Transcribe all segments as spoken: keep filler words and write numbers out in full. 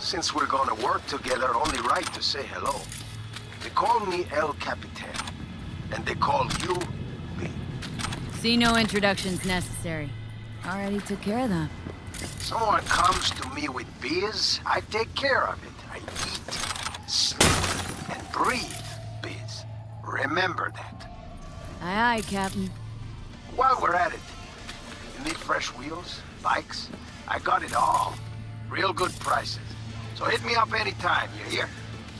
Since we're gonna work together, only right to say hello. They call me El Capitan, and they call you B. See, no introductions necessary. Already took care of that. Someone comes to me with biz, I take care of it. I eat, sleep, and breathe biz. Remember that. Aye, aye, Captain. While we're at it, you need fresh wheels, bikes? I got it all. Real good prices. So hit me up anytime, you hear?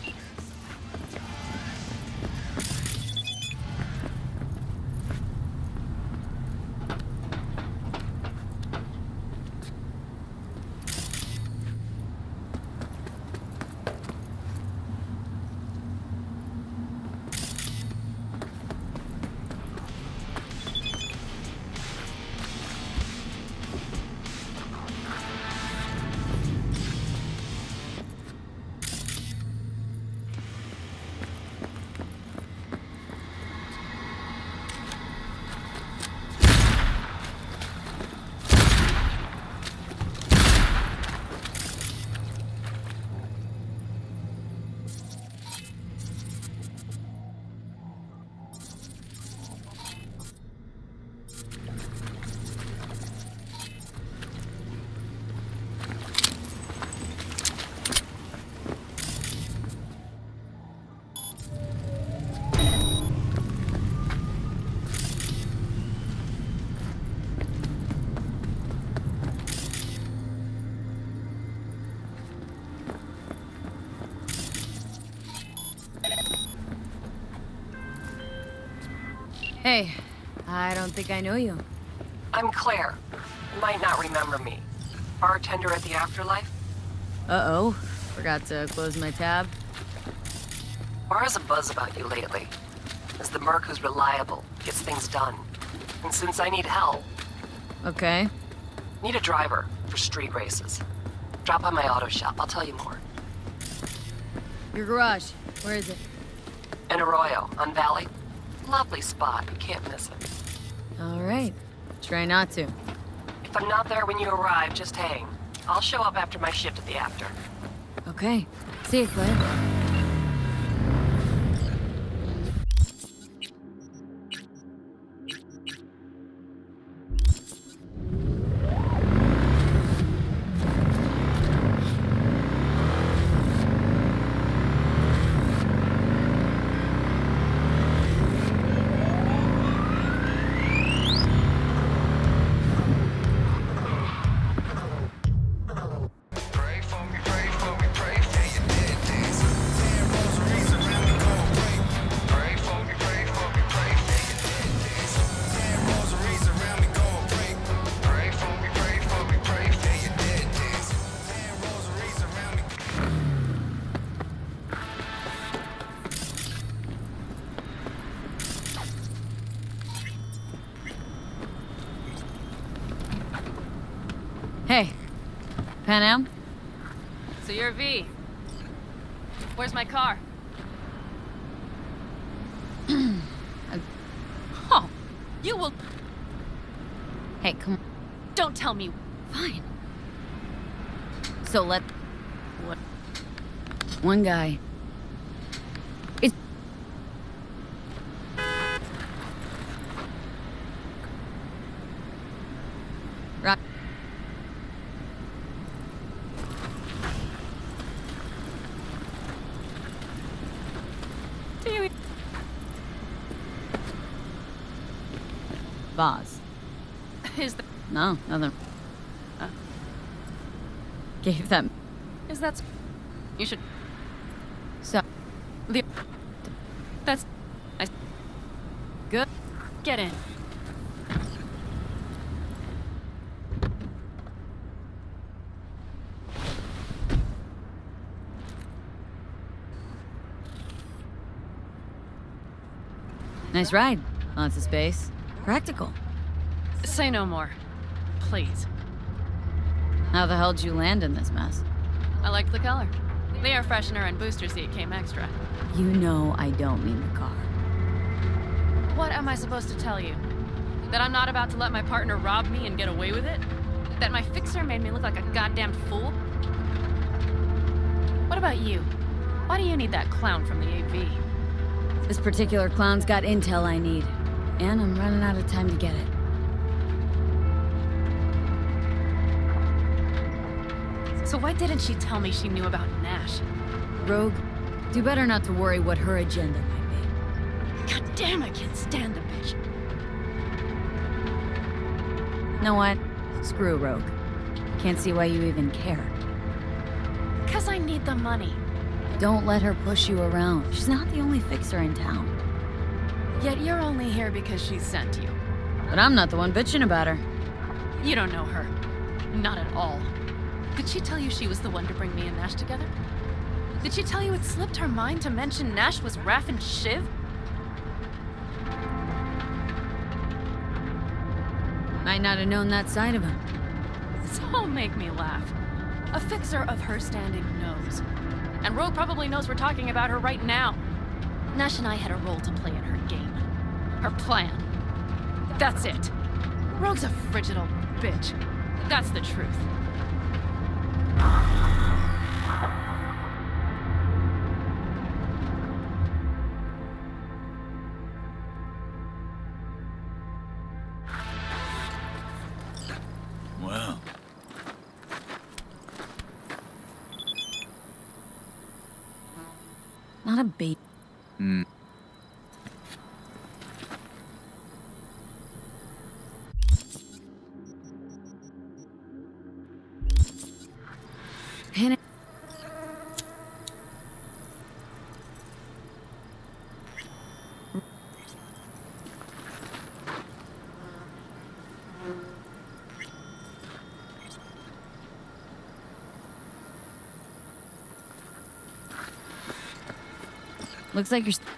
Hey, I don't think I know you. I'm Claire. You might not remember me. Bartender at the Afterlife? Uh-oh. Forgot to close my tab. Bar has a buzz about you lately. As the merc who's reliable, gets things done. And since I need help... Okay. Need a driver for street races. Drop by my auto shop, I'll tell you more. Your garage. Where is it? In Arroyo, on Valley. Lovely spot, you can't miss it. All right. Try not to. If I'm not there when you arrive, just hang. I'll show up after my shift at the After. Okay. See you, Claire. Hey, Panam? So you're V. Where's my car? Oh, you will... Hey, come on. Don't tell me. Fine. So let... What? One guy. It's... Right. Do you... Vaz. Is that... No, nothing. Uh, Gave them. is that... You should... So, The... That's... I... good. Get in. Nice ride. Lots of space. Practical. Say no more. Please. How the hell did you land in this mess? I liked the color. The air freshener and booster seat came extra. You know I don't mean the car. What am I supposed to tell you? That I'm not about to let my partner rob me and get away with it? That my fixer made me look like a goddamn fool? What about you? Why do you need that clown from the A V? This particular clown's got intel I need, and I'm running out of time to get it. So why didn't she tell me she knew about Nash? Rogue, do better not to worry what her agenda might be. God damn, I can't stand the bitch. You know what? Screw Rogue. Can't see why you even care. Because I need the money. Don't let her push you around. She's not the only fixer in town. Yet you're only here because she sent you. But I'm not the one bitching about her. You don't know her. Not at all. Did she tell you she was the one to bring me and Nash together? Did she tell you it slipped her mind to mention Nash was Raph and Shiv? Might not have known that side of him. So make me laugh. A fixer of her standing knows. And Rogue probably knows we're talking about her right now. Nash and I had a role to play in her game. Her plan. That's it. Rogue's a frigid old bitch. That's the truth. Well. Not a bait. Hmm. Panic. Looks like you're... St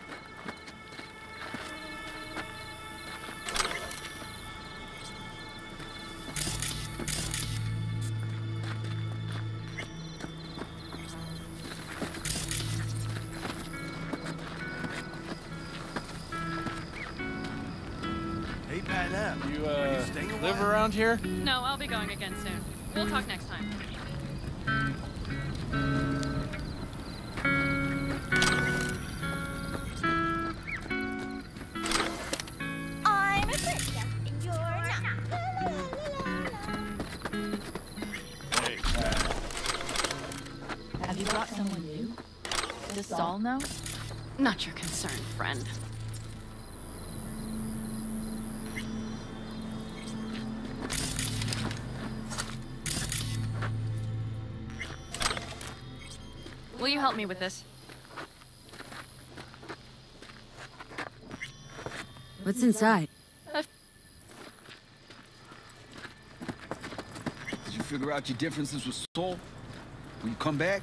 Hey, Pat up. You, Are uh, you staying a live while? around here? No, I'll be going again soon. We'll talk next time. I'm a princess and you're not. Hey, Pat. Have you brought someone new? Does Saul know? Not your concern, friend. Will you help me with this? What's inside? Did you figure out your differences with Saul? Will you come back?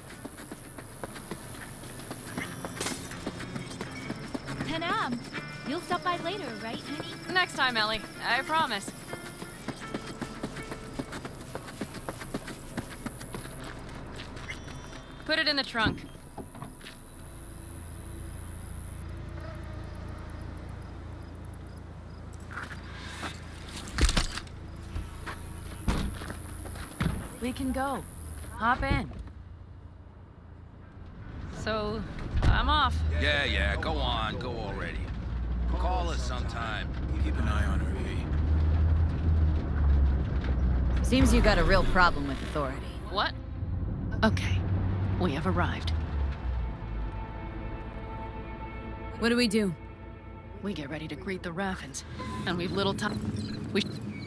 Panam, you'll stop by later, right, honey? Next time, Ellie. I promise. Put it in the trunk. We can go. Hop in. So, I'm off. Yeah, yeah, go on, go already. Call us sometime. Keep an eye on her, V. Seems you got a real problem with authority. What? Okay. We have arrived. What do we do? We get ready to greet the Raffins. And we've little time. We...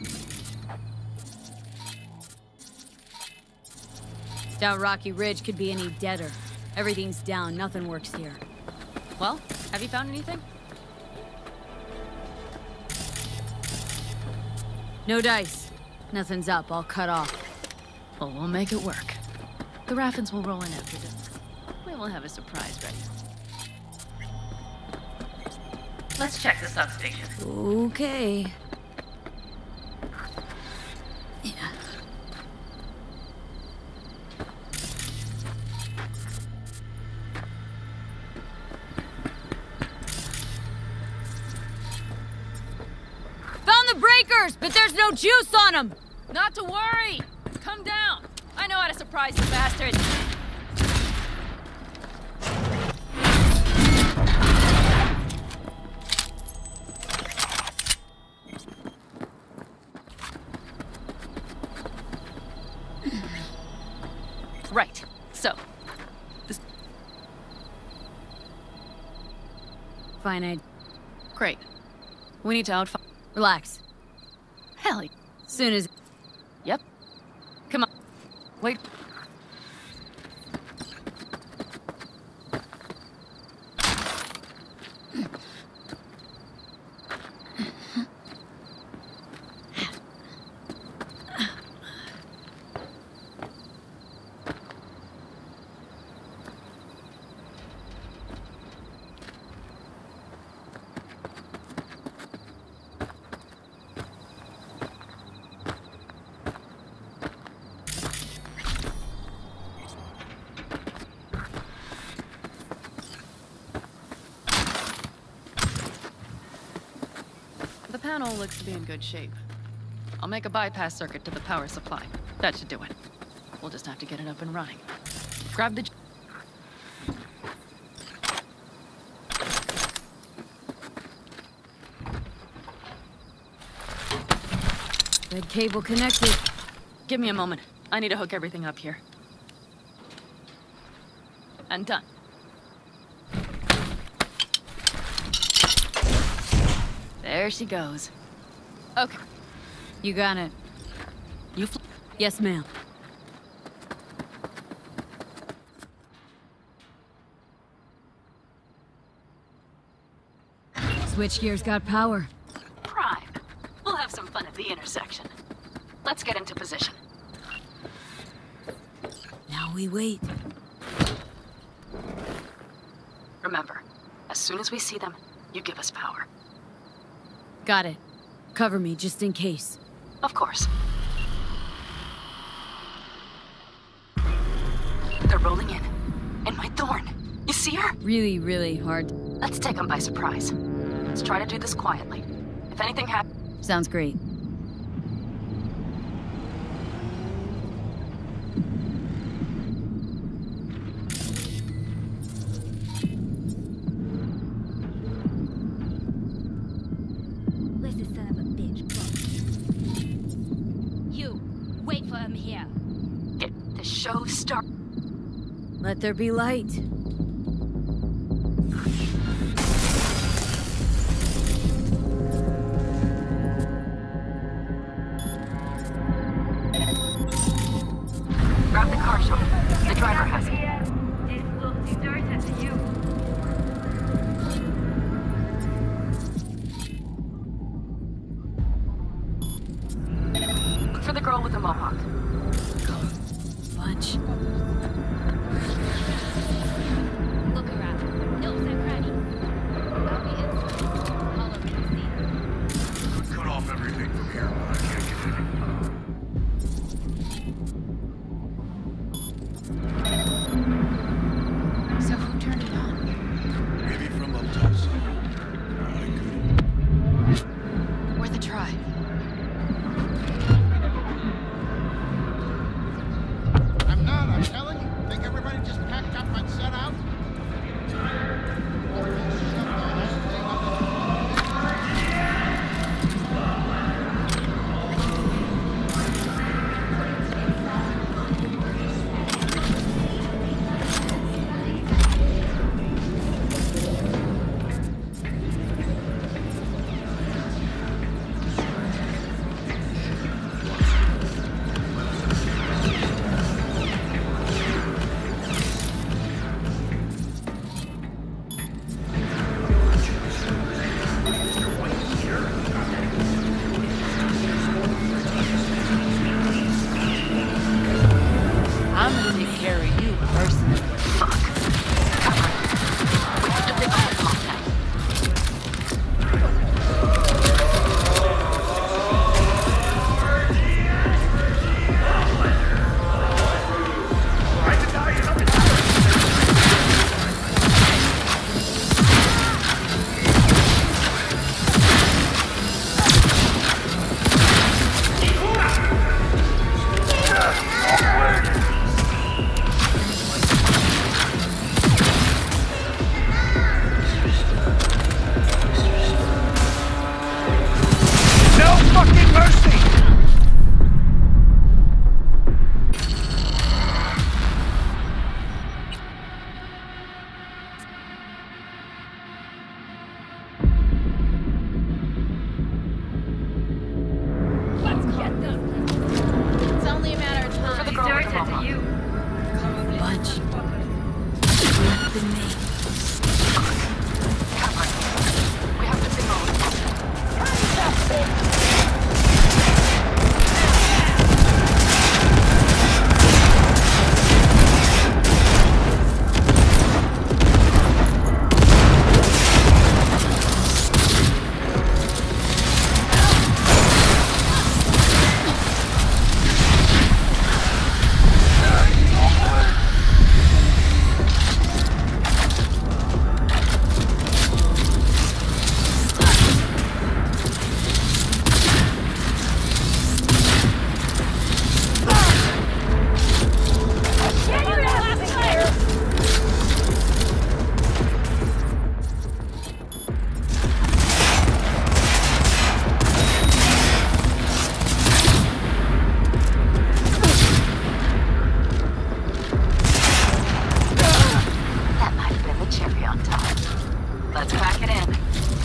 Doubt Rocky Ridge could be any deader. Everything's down, nothing works here. Well, have you found anything? No dice. Nothing's up, all cut off. Well, we'll make it work. The Raffins will roll in after dinner. We will have a surprise ready. Let's check the substation. Okay. Yeah. Found the breakers, but there's no juice on them. Not to worry! Come down! I know how to surprise the bastards! Fine, I... Great. We need to outfind... Relax. Hell yeah. Soon as... Yep. Come on. Wait. The panel looks to be in good shape. I'll make a bypass circuit to the power supply. That should do it. We'll just have to get it up and running. Grab the... Red cable connected. Give me a moment. I need to hook everything up here. And done. There she goes. Okay. You got it. You fl- Yes, ma'am. Switchgear's got power. Prime. We'll have some fun at the intersection. Let's get into position. Now we wait. Remember, as soon as we see them, you give us power. Got it. Cover me, just in case. Of course. They're rolling in. And my thorn. You see her? Really, really hard. Let's take them by surprise. Let's try to do this quietly. If anything happens... Sounds great. Where's this son of a bitch from? You, wait for him here. Get the show started. Let there be light. Grab the car, Sean. The driver has it. This looks deserted to you. Look for the girl with the mohawk. Bunch. cherry on top. Let's crack it in.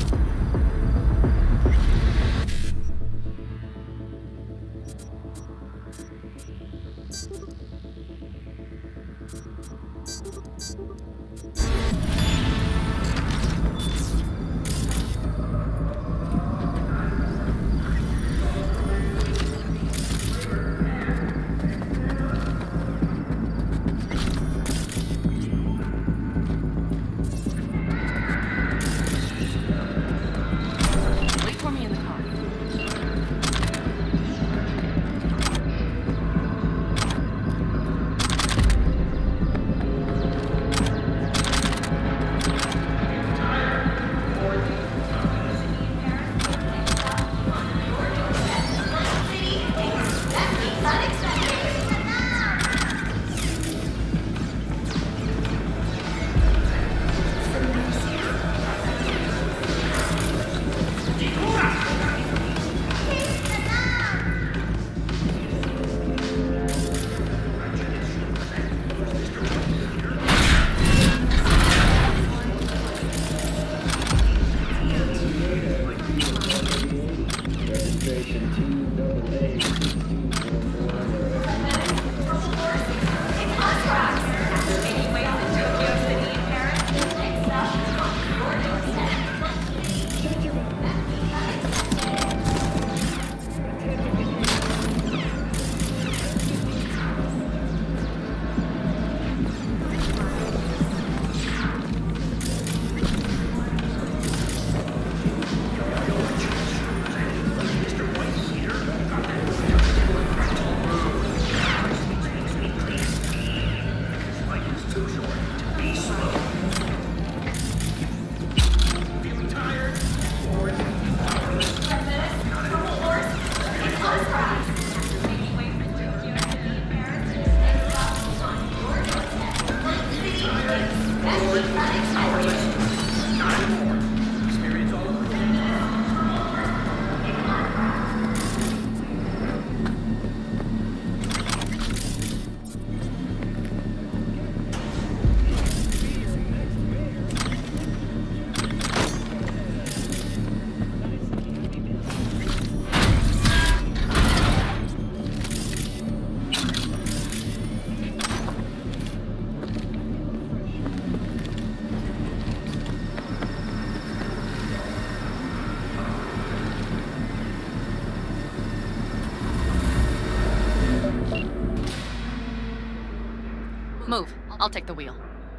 Move. I'll take the wheel.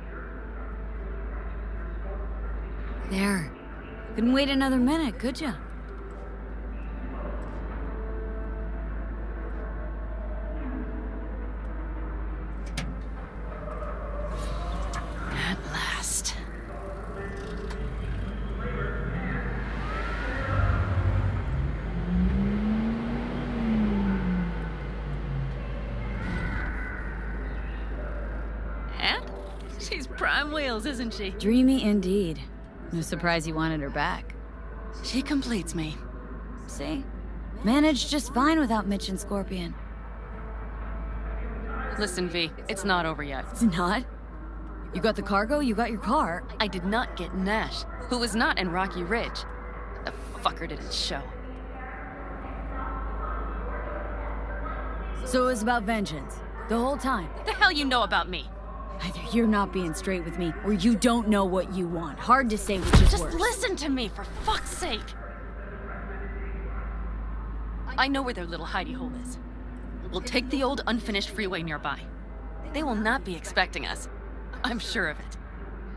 There. Couldn't wait another minute, could ya? At last. And she's prime wheels, isn't she? Dreamy indeed. No surprise you wanted her back. She completes me. See? Managed just fine without Mitch and Scorpion. Listen, V, it's not over yet. It's not? You got the cargo, you got your car. I did not get Nash, who was not in Rocky Ridge. The fucker didn't show. So it was about vengeance. The whole time. The hell you know about me? Either you're not being straight with me, or you don't know what you want. Hard to say which is Just worse. listen to me, for fuck's sake! I know where their little hidey hole is. We'll take the old unfinished freeway nearby. They will not be expecting us. I'm sure of it.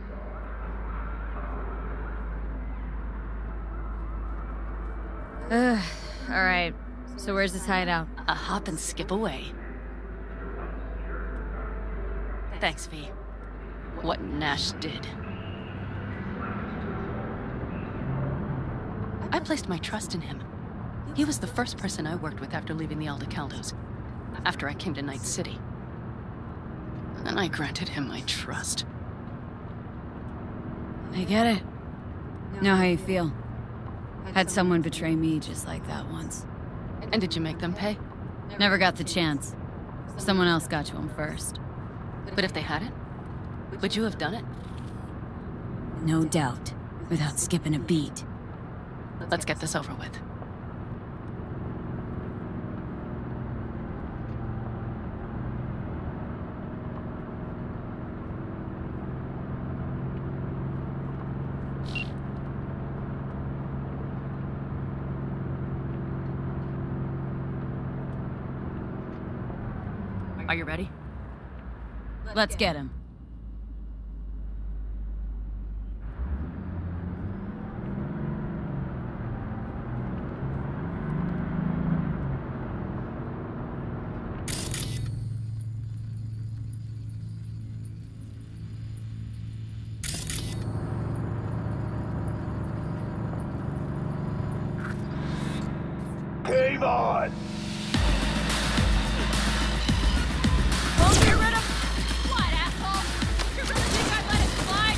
Ugh, alright. So where's this hideout? A hop and skip away. Thanks, V. What Nash did. I placed my trust in him. He was the first person I worked with after leaving the Aldecaldos, after I came to Night City. And I granted him my trust. I get it. Know how you feel. Had someone betray me just like that once. And did you make them pay? Never got the chance. Someone else got to him first. But if they hadn't, would you have done it? No doubt. Without skipping a beat. Let's get this over with. Are you ready? Let's get him. Game on! Won't get rid of... What, asshole? You really think I'd let it slide?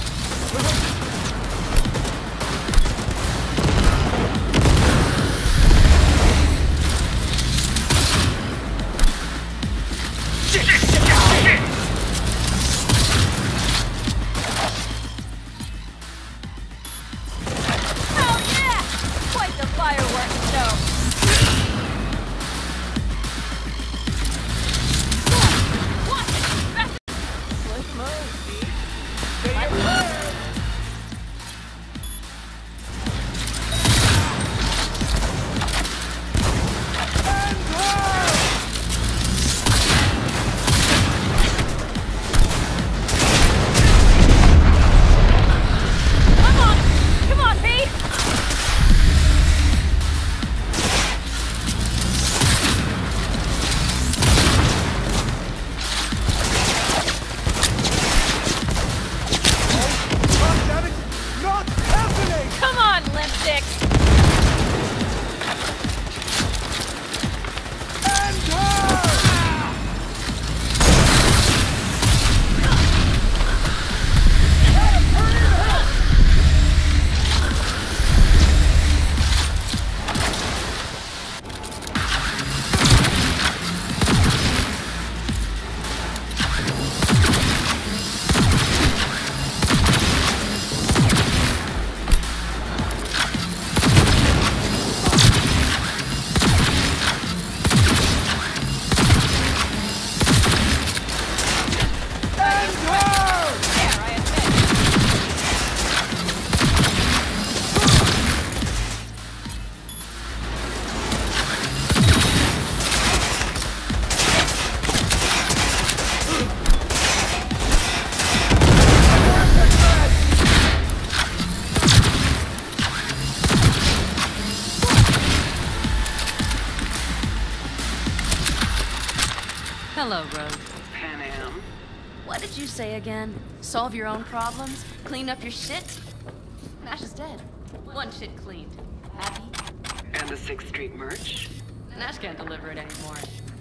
Shit! Shit! Shit! Hell yeah! Quite the fireworks show. Hello, Rogue. Pan Am. What did you say again? Solve your own problems? Clean up your shit? Nash is dead. One shit cleaned. Happy? And the sixth Street merch? Nash can't deliver it anymore.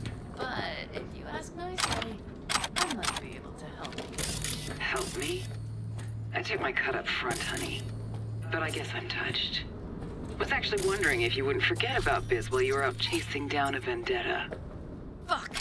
But if you ask nicely, I might be able to help you. Help me? I took my cut up front, honey. But I guess I'm touched. Was actually wondering if you wouldn't forget about Biz while you were out chasing down a vendetta. Fuck!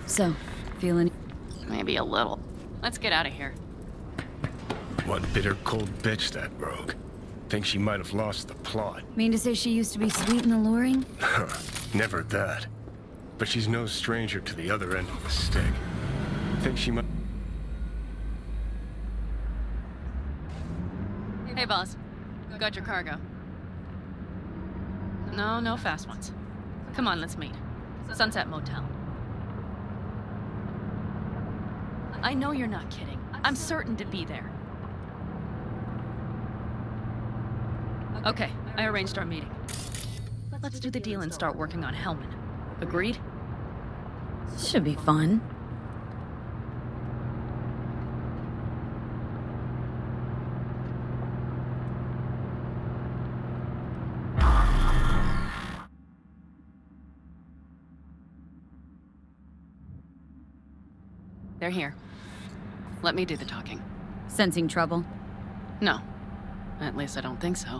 So, feeling... Maybe a little. Let's get out of here. One bitter cold bitch, that rogue. Think she might have lost the plot. Mean to say she used to be sweet and alluring? Never that. But she's no stranger to the other end of the stick. Think she might... Hey, boss. Got your cargo. No, no fast ones. Come on, let's meet. Sunset Motel. I know you're not kidding. I'm certain to be there. Okay, I arranged our meeting. Let's do the deal and start working on Hellman. Agreed? Should be fun. They're here. Let me do the talking. Sensing trouble? No. At least I don't think so.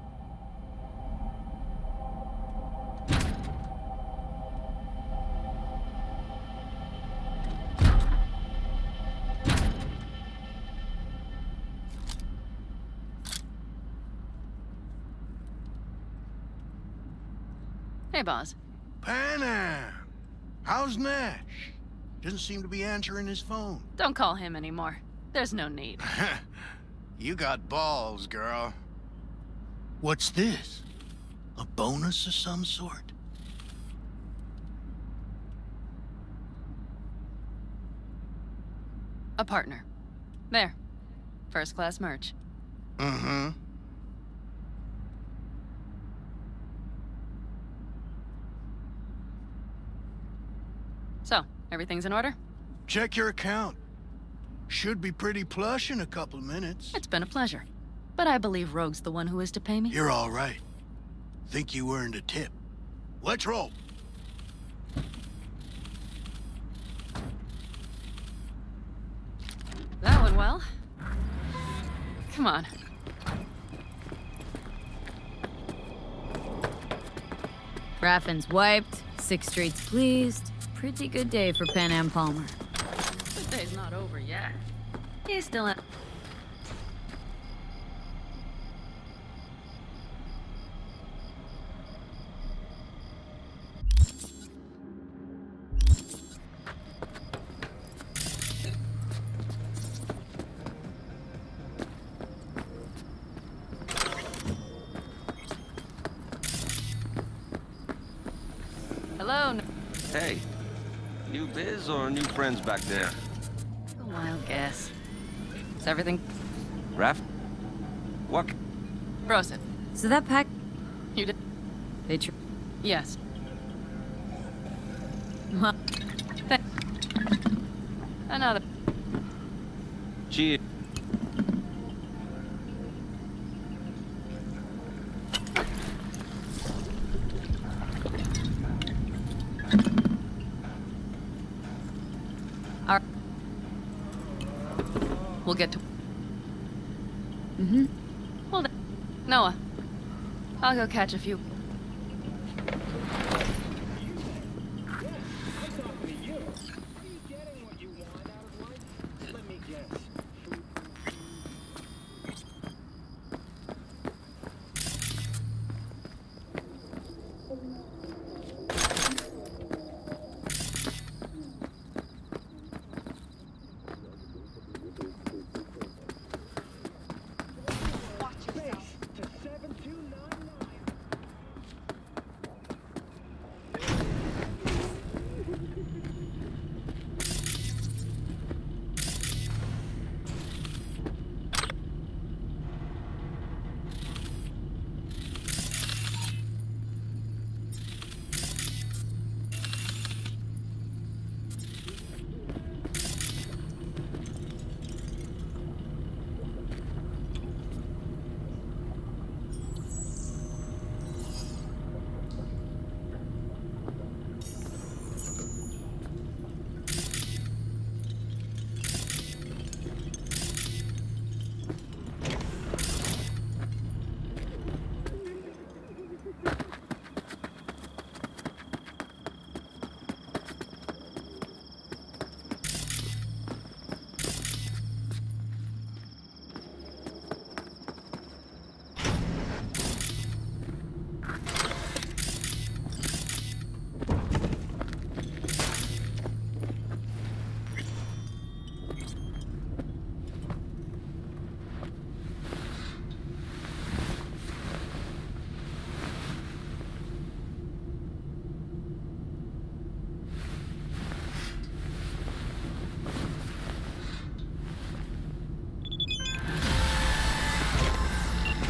Hey, boss. Panam! How's Nash? Doesn't seem to be answering his phone. Don't call him anymore. There's no need. You got balls, girl. What's this? A bonus of some sort? A partner. There. First class merch. Mm-hmm. So, everything's in order? Check your account. Should be pretty plush in a couple of minutes. It's been a pleasure. But I believe Rogue's the one who is to pay me. You're all right. Think you earned a tip. Let's roll. That went well. Come on. Raffin's wiped, Sixth Street's pleased. Pretty good day for Panam Palmer. This day's not over yet. He's still in. Hello. Hey. New biz or new friends back there? A wild guess. Is everything... Raf? What? Prosit. So that pack... You did... They tr... Yes. Huh. Th Another... Cheers. Our... We'll get to... Mm-hmm. Hold it. Noah. I'll go catch a few...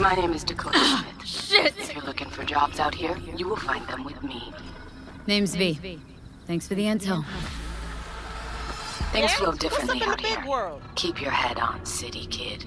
My name is Dakota Smith. Shit! If you're looking for jobs out here, you will find them with me. Name's V. Thanks for the intel. Things flow differently out big here. World? Keep your head on, city kid.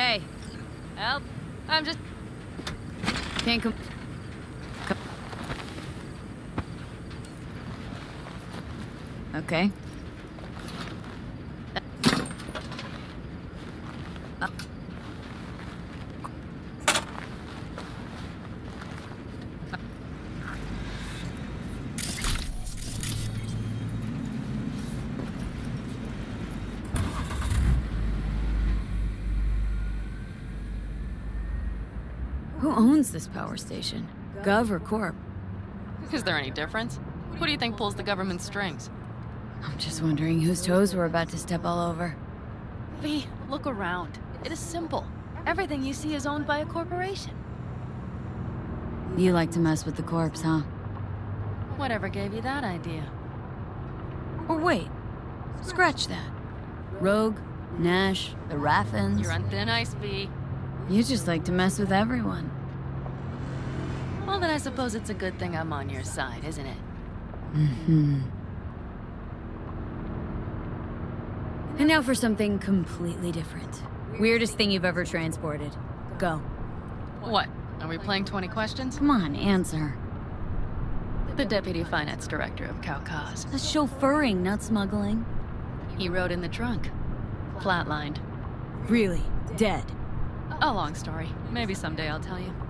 Hey. Help. I'm just... Can't come... come. Okay. Uh. Who owns this power station? Gov or Corp? Is there any difference? Who do you think pulls the government's strings? I'm just wondering whose toes we're about to step all over. V, look around. It is simple. Everything you see is owned by a corporation. You like to mess with the corps, huh? Whatever gave you that idea? Or wait. Scratch that. Rogue, Nash, the Raffins. You're on thin ice, V. You just like to mess with everyone. Well, then I suppose it's a good thing I'm on your side, isn't it? Mm-hmm. And now for something completely different. Weirdest thing you've ever transported. Go. What? Are we playing twenty questions? Come on, answer. The Deputy Finance Director of Caucase. That's chauffeuring, not smuggling. He rode in the trunk. Flatlined. Really? Dead? A long story. Maybe someday I'll tell you.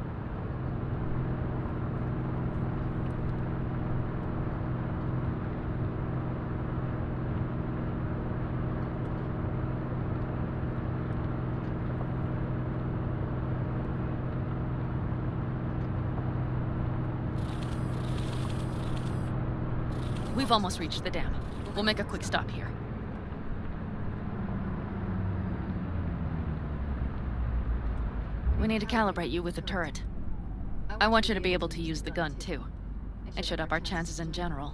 We've almost reached the dam. We'll make a quick stop here. We need to calibrate you with the turret. I want you to be able to use the gun, too. It should up our chances in general.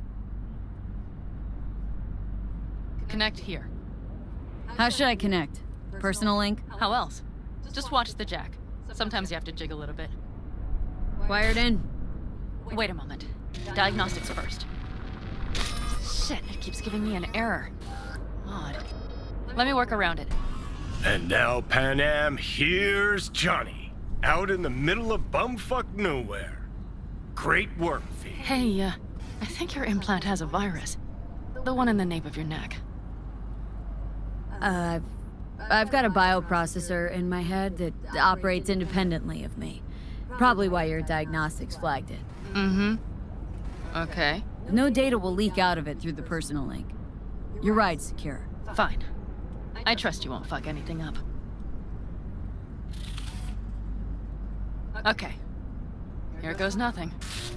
Connect here. How should I connect? Personal link? How else? Just watch the jack. Sometimes you have to jig a little bit. Wired in. Wait a moment. Diagnostics first. Shit, it keeps giving me an error. Odd. Let me work around it. And now, Pan Am, here's Johnny. Out in the middle of bumfuck nowhere. Great work, V. Hey, uh, I think your implant has a virus. The one in the nape of your neck. Uh, I've got a bioprocessor in my head that operates independently of me. Probably why your diagnostics flagged it. Mm-hmm. Okay. No data will leak out of it through the personal link. Your ride's secure. Fine. I trust you won't fuck anything up. Okay. Here goes nothing.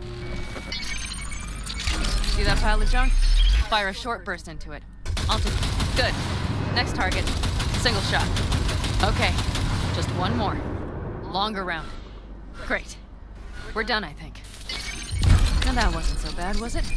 See that pile of junk? Fire a short burst into it. I'll just... Good. Next target. Single shot. Okay. Just one more. Longer round. Great. We're done, I think. Now that wasn't so bad, was it?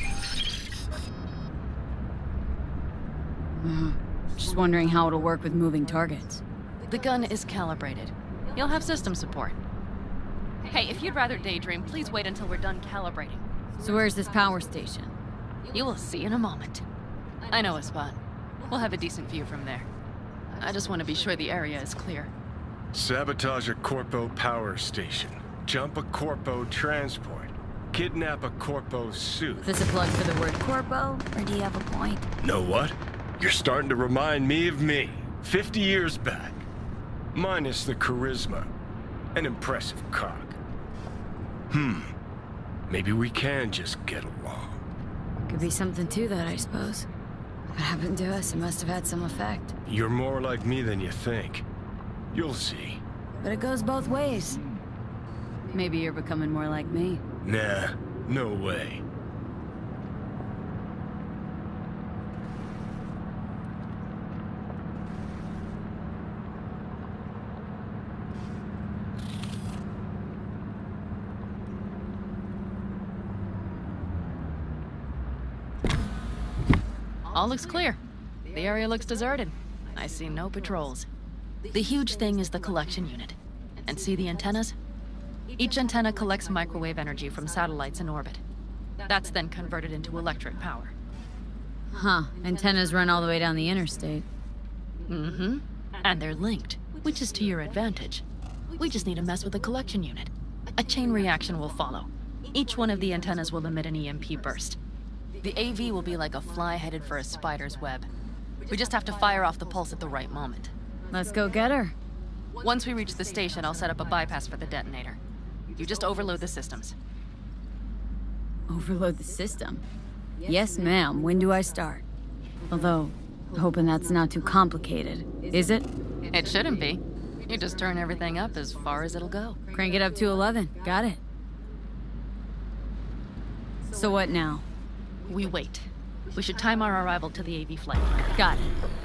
Uh, just wondering how it'll work with moving targets. The gun is calibrated. You'll have system support. Hey, if you'd rather daydream, please wait until we're done calibrating. So where's this power station? You will see in a moment. I know a spot. We'll have a decent view from there. I just want to be sure the area is clear. Sabotage a Corpo power station. Jump a Corpo transport. Kidnap a Corpo suit. Is this a plug for the word Corpo, or do you have a point? Know what? You're starting to remind me of me, fifty years back. Minus the charisma. An impressive cock. Hmm. Maybe we can just get along. Could be something to that, I suppose. What happened to us? It must have had some effect. You're more like me than you think. You'll see. But it goes both ways. Maybe you're becoming more like me. Nah, no way. All looks clear. The area looks deserted. I see no patrols. The huge thing is the collection unit. And see the antennas? Each antenna collects microwave energy from satellites in orbit. That's then converted into electric power. Huh. Antennas run all the way down the interstate. Mm-hmm. And they're linked, which is to your advantage. We just need to mess with the collection unit. A chain reaction will follow. Each one of the antennas will emit an E M P burst. The A V will be like a fly headed for a spider's web. We just have to fire off the pulse at the right moment. Let's go get her. Once we reach the station, I'll set up a bypass for the detonator. You just overload the systems. Overload the system? Yes, ma'am. When do I start? Although, hoping that's not too complicated. Is it? It shouldn't be. You just turn everything up as far as it'll go. Crank it up to eleven. Got it. So what now? We wait. We should time our arrival to the A V flight. Got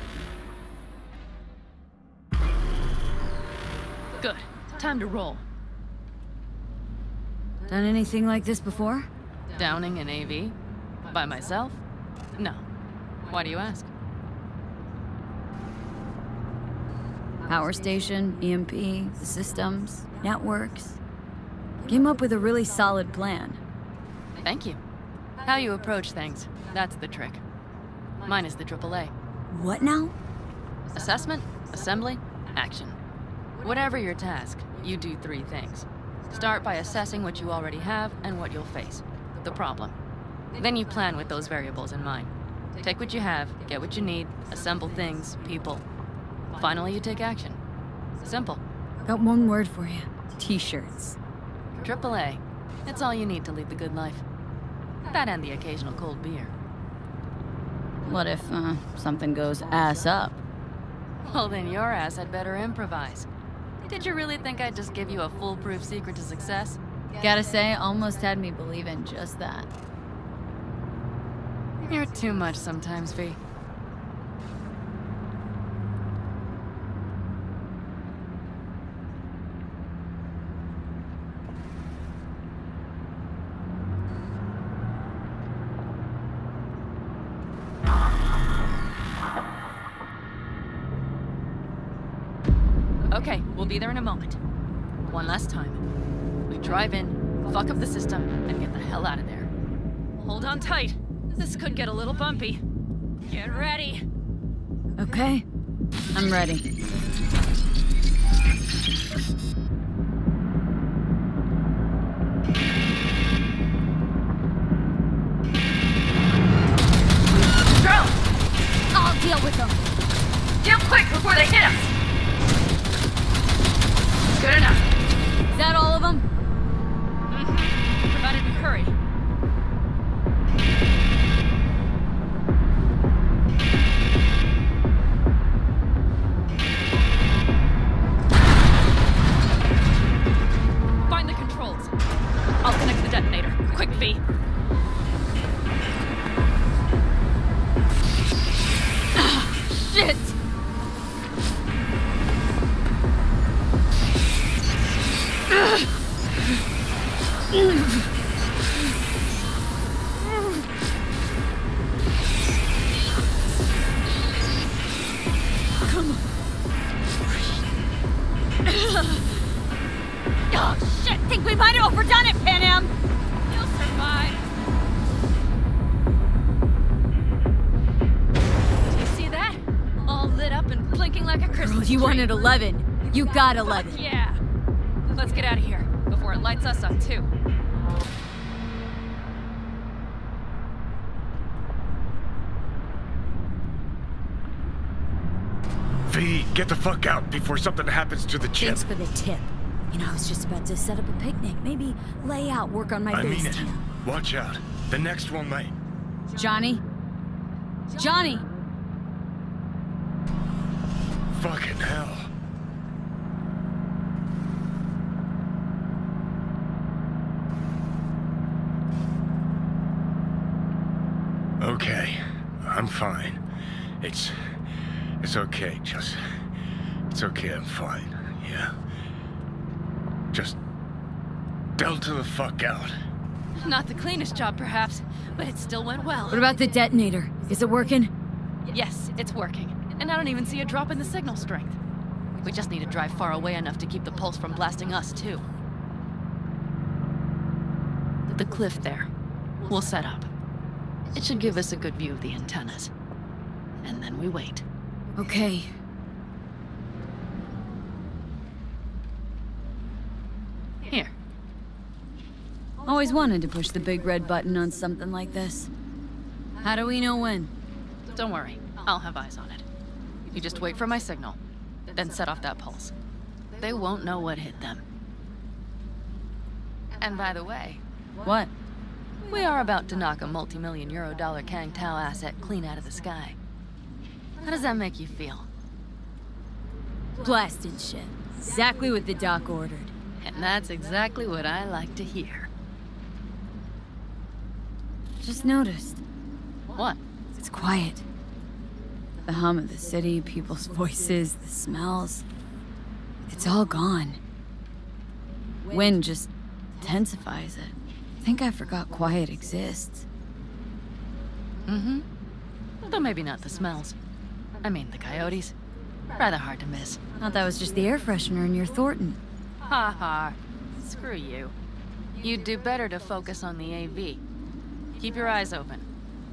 it. Good. Time to roll. Done anything like this before? Downing an A V? By myself? No. Why do you ask? Power station, E M P, the systems, networks. Came up with a really solid plan. Thank you. How you approach things, that's the trick. Mine is the triple A. What now? Assessment, assembly, action. Whatever your task, you do three things. Start by assessing what you already have and what you'll face. The problem. Then you plan with those variables in mind. Take what you have, get what you need, assemble things, people. Finally, you take action. Simple. Got one word for you. T-shirts. triple A. It's all you need to lead the good life. That and the occasional cold beer. What if, uh, something goes ass up? Well, then your ass had better improvise. Did you really think I'd just give you a foolproof secret to success? Gotta say, almost had me believe in just that. You're too much sometimes, V. Okay, we'll be there in a moment. One last time. We drive in, fuck up the system, and get the hell out of there. Hold on tight. This could get a little bumpy. Get ready. Okay. I'm ready. Drone! I'll deal with them. Deal quick before they hit us! Good enough. Is that all of them? Mm-hmm. Provided we hurry. Find the controls. I'll connect the detonator. Quick, V. Ah, shit! Oh, shit! Think we might have overdone it, Pan Am! You'll survive. Do you see that? All lit up and blinking like a Christmas Girl, you tree. wanted eleven. You got eleven. Fuck yeah. Let's get out of here before it lights us up, too. V, get the fuck out before something happens to the chip. Thanks for the tip. You know, I was just about to set up a picnic. Maybe lay out, work on my I base mean it. camp. Watch out. The next one might. Johnny? Johnny! Fucking hell. Okay, I'm fine. It's... It's okay, just... It's okay, I'm fine, yeah? Just... Delta the fuck out. Not the cleanest job, perhaps, but it still went well. What about the detonator? Is it working? Yes, it's working. And I don't even see a drop in the signal strength. We just need to drive far away enough to keep the pulse from blasting us, too. The cliff there. We'll set up. It should give us a good view of the antennas. And then we wait. Okay. always wanted to push the big red button on something like this. How do we know when? Don't worry, I'll have eyes on it. You just wait for my signal, then set off that pulse. They won't know what hit them. And by the way... What? We are about to knock a multi-million euro dollar Kang Tao asset clean out of the sky. How does that make you feel? Blasted shit. Exactly what the doc ordered. And that's exactly what I like to hear. Just noticed. What? It's quiet. The hum of the city, people's voices, the smells. It's all gone. Wind just intensifies it. I think I forgot quiet exists. Mm-hmm. Though maybe not the smells. I mean, the coyotes. Rather hard to miss. Thought that was just the air freshener in your Thornton. Ha ha. Screw you. You'd do better to focus on the A V. Keep your eyes open.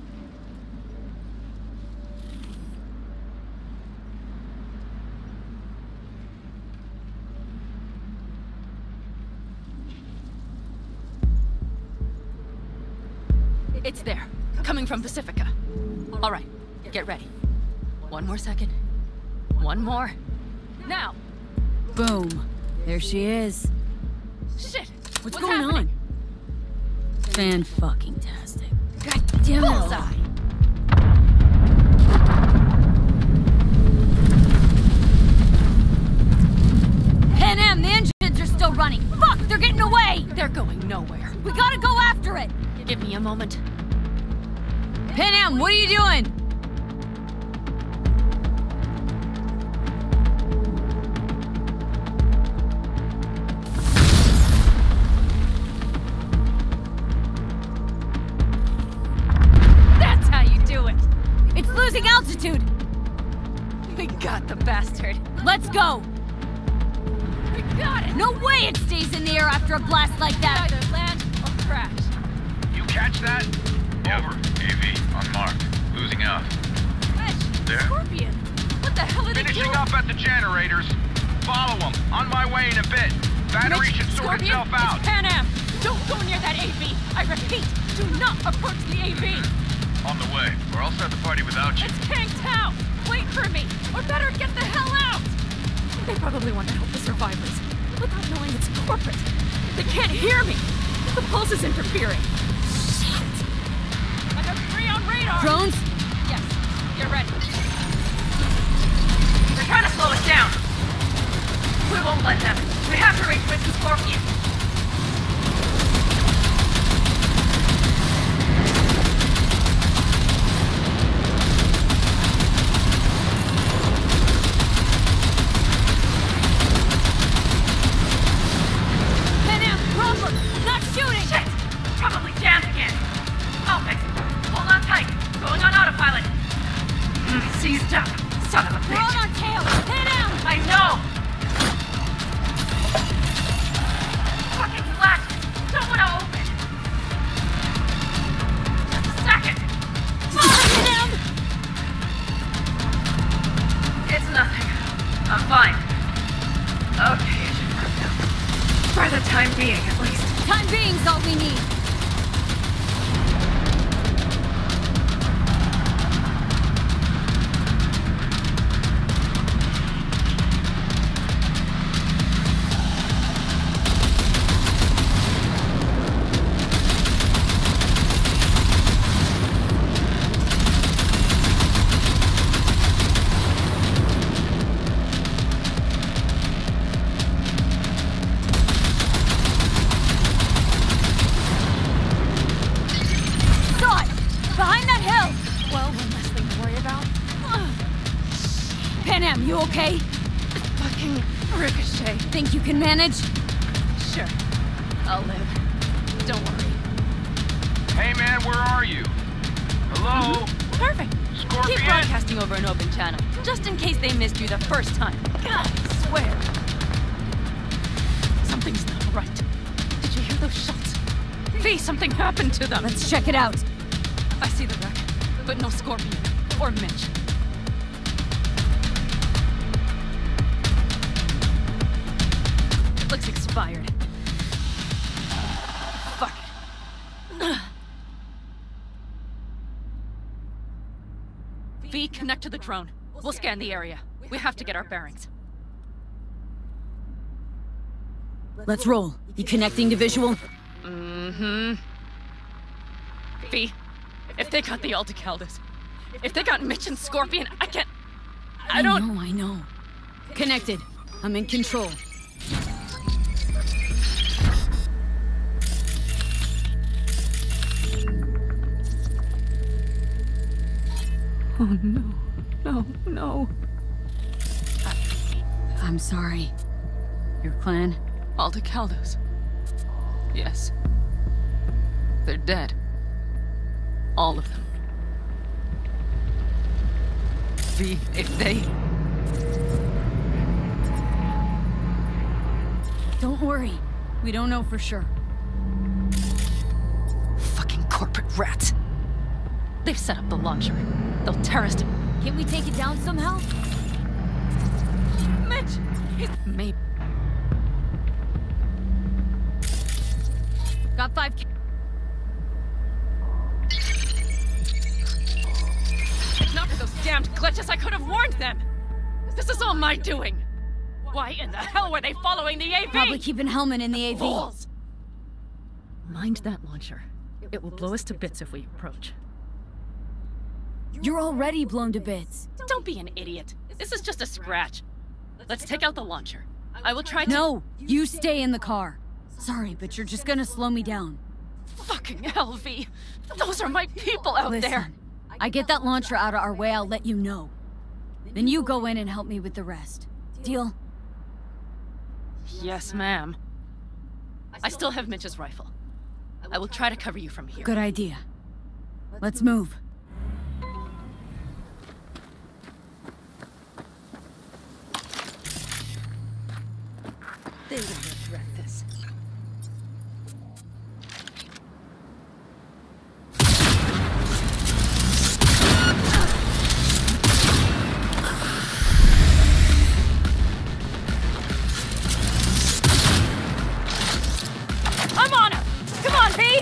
It's there. Coming from Pacifica. All right. Get ready. One more second. One more. Now! Boom. There she is. Shit! What's, What's going happening? on? Fan-fucking-tastic. God damn it. Bullseye! Pan Am, the engines are still running. Fuck, they're getting away! They're going nowhere. We gotta go after it! Give me a moment. Pan Am, what are you doing? That's how you do it! It's losing altitude! We got the bastard. Let's go! We got it! No way it stays in the air after a blast like that! Either land or crash. You catch that? Over. A V, on mark. Losing out. Fish! There? Scorpion! What the hell are they doing? Finishing up at the generators. Follow them. On my way in a bit. Battery Mitch, should sort Scorpion, itself out. It's Pan Am! Don't go near that A V! I repeat, do not approach the A V! On the way. Or I'll start the party without you. It's Kang Tao! Wait for me! Or better, get the hell out! They probably want to help the survivors, without knowing it's corporate. They can't hear me! The pulse is interfering. Shit! I got three on radar! Drones? Yes, get ready. They're trying to slow us down. We won't let them. We have to reach with the Scorpion. Pan Am, problem! Not shooting! Shit! Probably jammed again. I'll fix it. Hold on tight. Going on autopilot. Mm, seized up. Son of a We're bitch. on our tail! Pan Am! I know! Fucking flash! Don't want to open! Just a second! Pan Am! It's nothing. I'm fine. Okay, it should work now. For the time being, at least. Time being's all we need. Saw it! Behind that hill! Well, one less thing to worry about. Pan Am, you okay? Fucking ricochet. Think you can manage? Sure. I'll live. Don't worry. Hey man, where are you? Hello? Perfect. Scorpion? Keep broadcasting over an open channel, just in case they missed you the first time. God, I swear. Something's not right. Did you hear those shots? V, something happened to them. Let's check it out. I see the wreck, but no Scorpion or Mitch. Looks expired. Fuck it. connect to the drone. We'll scan the area. We have to get our bearings. Let's roll. You connecting to visual? Mm-hmm. V, if they got the Aldecaldos, if they got Mitch and Scorpion, I can't... I don't... I know, I know. Connected. I'm in control. Oh, no. No, no. I, I'm sorry. Your clan? Aldecaldos. Yes. They're dead. All of them. V, if they... Don't worry. We don't know for sure. Fucking corporate rats. They've set up the launcher. They'll terrorist... Can't we take it down somehow? Mitch! He's... Maybe... Got five... If not for those damned glitches, I could have warned them! This is all my doing! Why in the hell were they following the A V? Probably keeping Hellman in the A V. Fools! Mind that launcher. It will blow us to bits if we approach. You're already blown to bits. Don't be an idiot. This is just a scratch. Let's take out the launcher. I will try to- No! You stay in the car. Sorry, but you're just gonna slow me down. Fucking hell, V. Those are my people out Listen, there! I get that launcher out of our way, I'll let you know. Then you go in and help me with the rest. Deal? Yes, ma'am. I still have Mitch's rifle. I will try to cover you from here. Good idea. Let's move. They will regret this. I'm on him! Come on, V!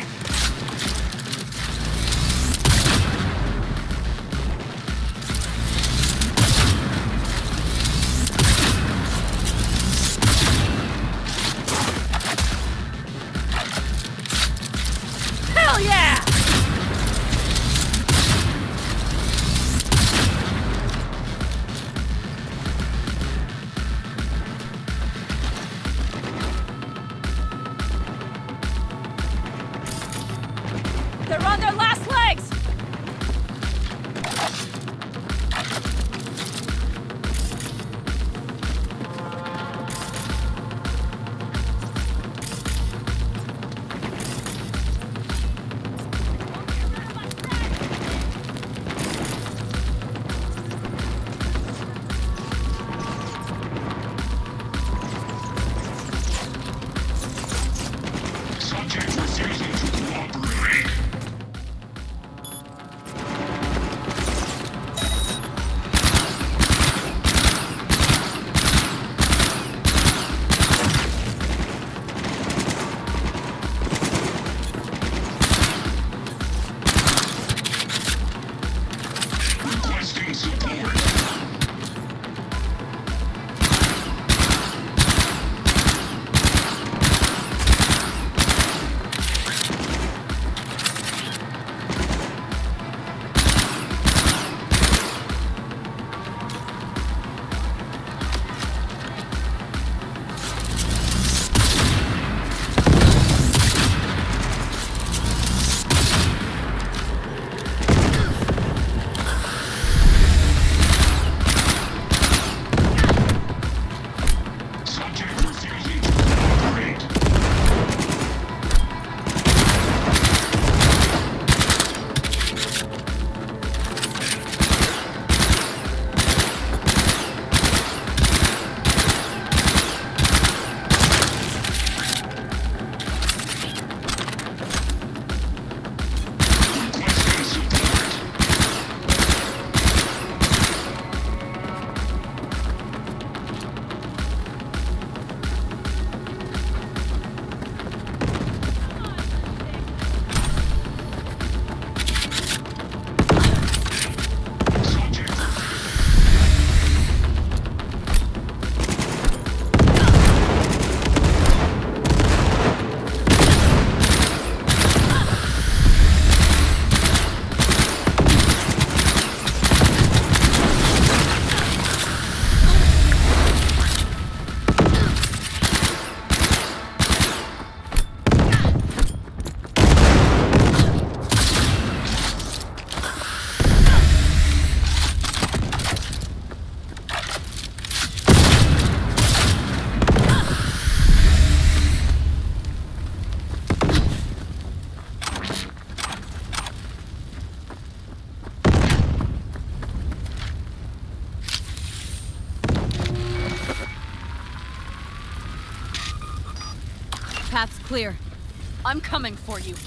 path's clear. I'm coming for you.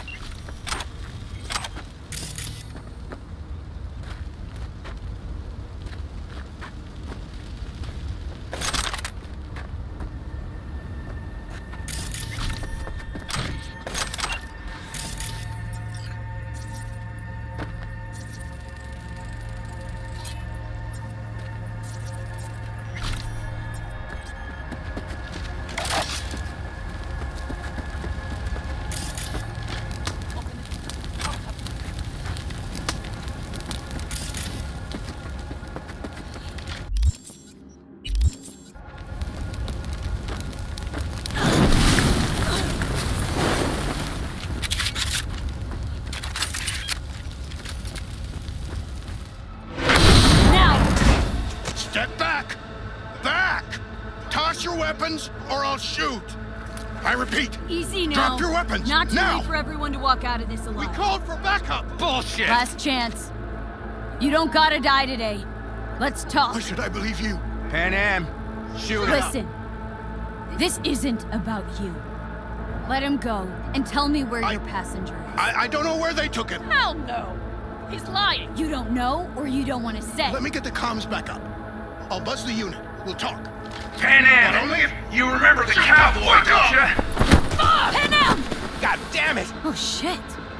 Step back! Back! Toss your weapons, or I'll shoot! I repeat, easy now. Drop your weapons, Not too now! late for everyone to walk out of this alive. We called for backup! Bullshit! Last chance. You don't gotta die today. Let's talk. Why should I believe you? Pan Am, shoot him. Listen, this isn't about you. Let him go, and tell me where I, your passenger is. I, I don't know where they took him. Hell no! He's lying. You don't know, or you don't want to say. Let me get the comms back up. I'll buzz the unit. We'll talk. Pan Am, But only if you remember the cowboy, don't you? Fuck! Pan Am! God damn it! Oh, shit.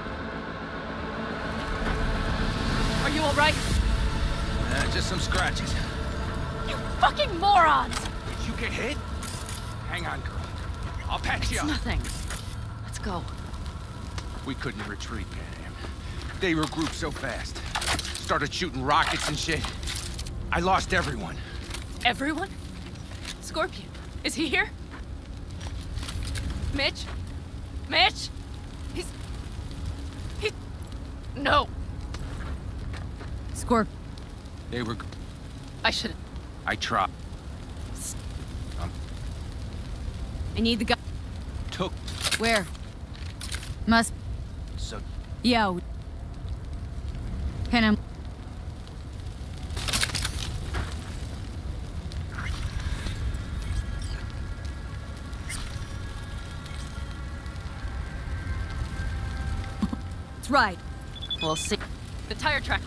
Are you alright? Uh, just some scratches. You fucking morons! Did you get hit? Hang on, girl. I'll patch you It's up. nothing. Let's go. We couldn't retreat, Pan Am. They regrouped so fast. Started shooting rockets and shit. I lost everyone. Everyone? Scorpion, is he here? Mitch? Mitch? He's... He... No. Scorp. They were... I shouldn't... I tried. Um, I need the guy. took... Where? Must... So... Yo. Pan Am. That's right. We'll see. The tire track.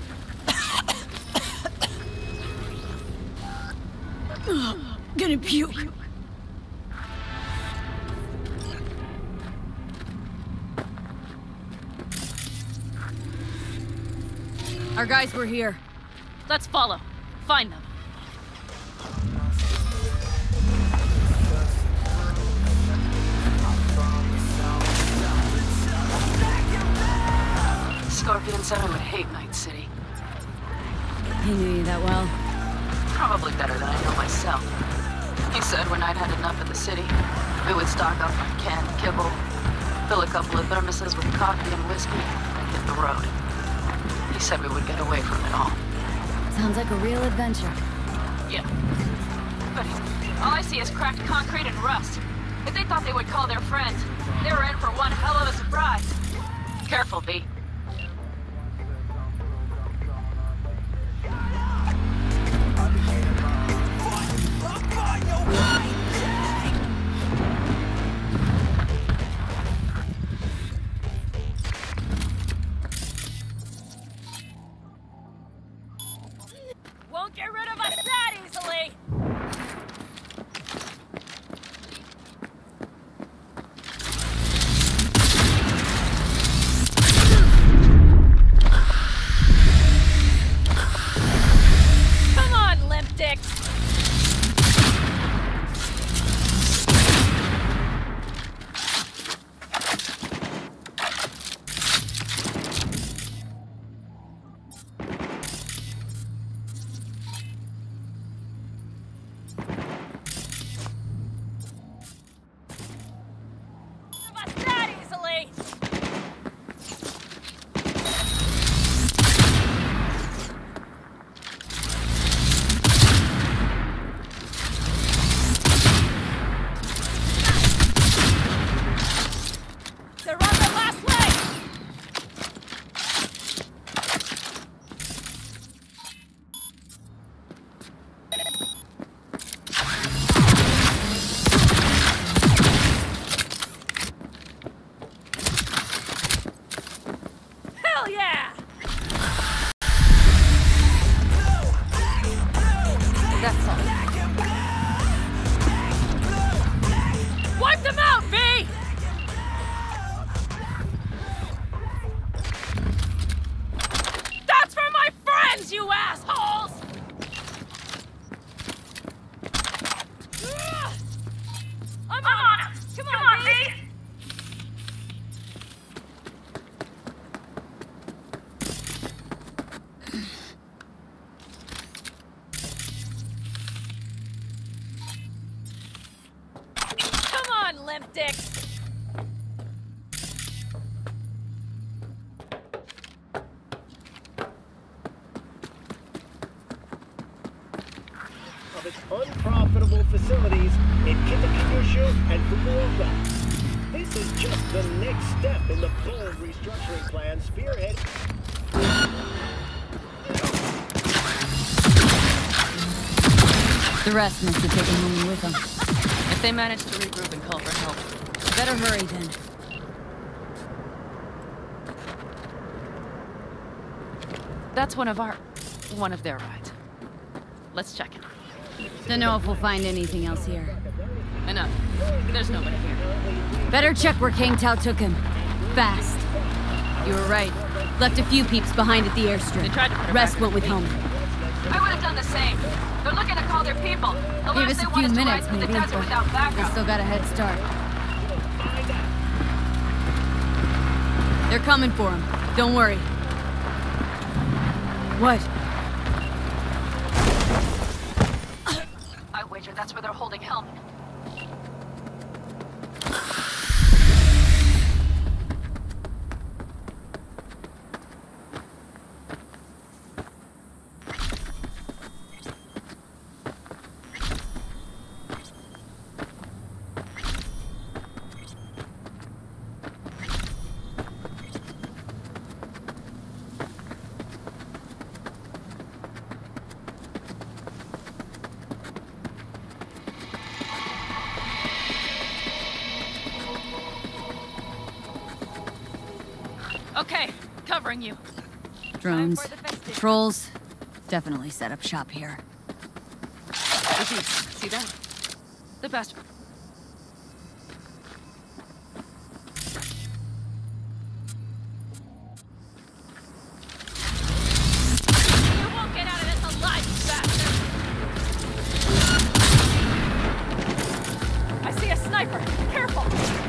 Gonna puke. Our guys were here. Let's follow. Find them. Scorpion said I would hate Night City. He knew you that well. Probably better than I know myself. He said when I'd had enough of the city, we would stock up on canned kibble, fill a couple of thermoses with coffee and whiskey, and hit the road. He said we would get away from it all. Sounds like a real adventure. Yeah. But all I see is cracked concrete and rust. If they thought they would call their friends, they were in for one hell of a surprise. Careful, V. Won't get rid of us that easily! That's all. Wipe them out, V! That's for my friends, you assholes! I'm on him! Come on, V! Limp dicks. Of its unprofitable facilities in Kitakyushu and Fukuoka. This is just the next step in the bold restructuring plan spearhead. The rest must have taken Homie with them. If they manage to regroup and call for help, better hurry then. That's one of our... one of their rides. Let's check it. Don't know if we'll find anything else here. Enough. There's nobody here. Better check where Kang Tao took him. Fast. You were right. Left a few peeps behind at the airstrip. They tried to put her Rest back went with Homie. I would have done the same. They're looking to call their people. The Give last us they a want few is to ride minutes, through the maybe, desert without but backup. they still got a head start. They're coming for him. Don't worry. What? I wager that's where they're holding Helm. Okay, covering you. Drones, patrols, definitely set up shop here. See that? The best. You won't get out of this alive, you bastard! I see a sniper. Careful!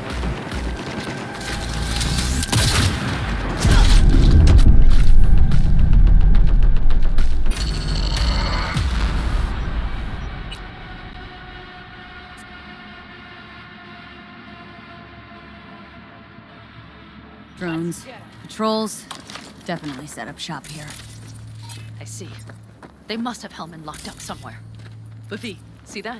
Drones, patrols, definitely set up shop here. I see. They must have Hellman locked up somewhere. Buffy, see that?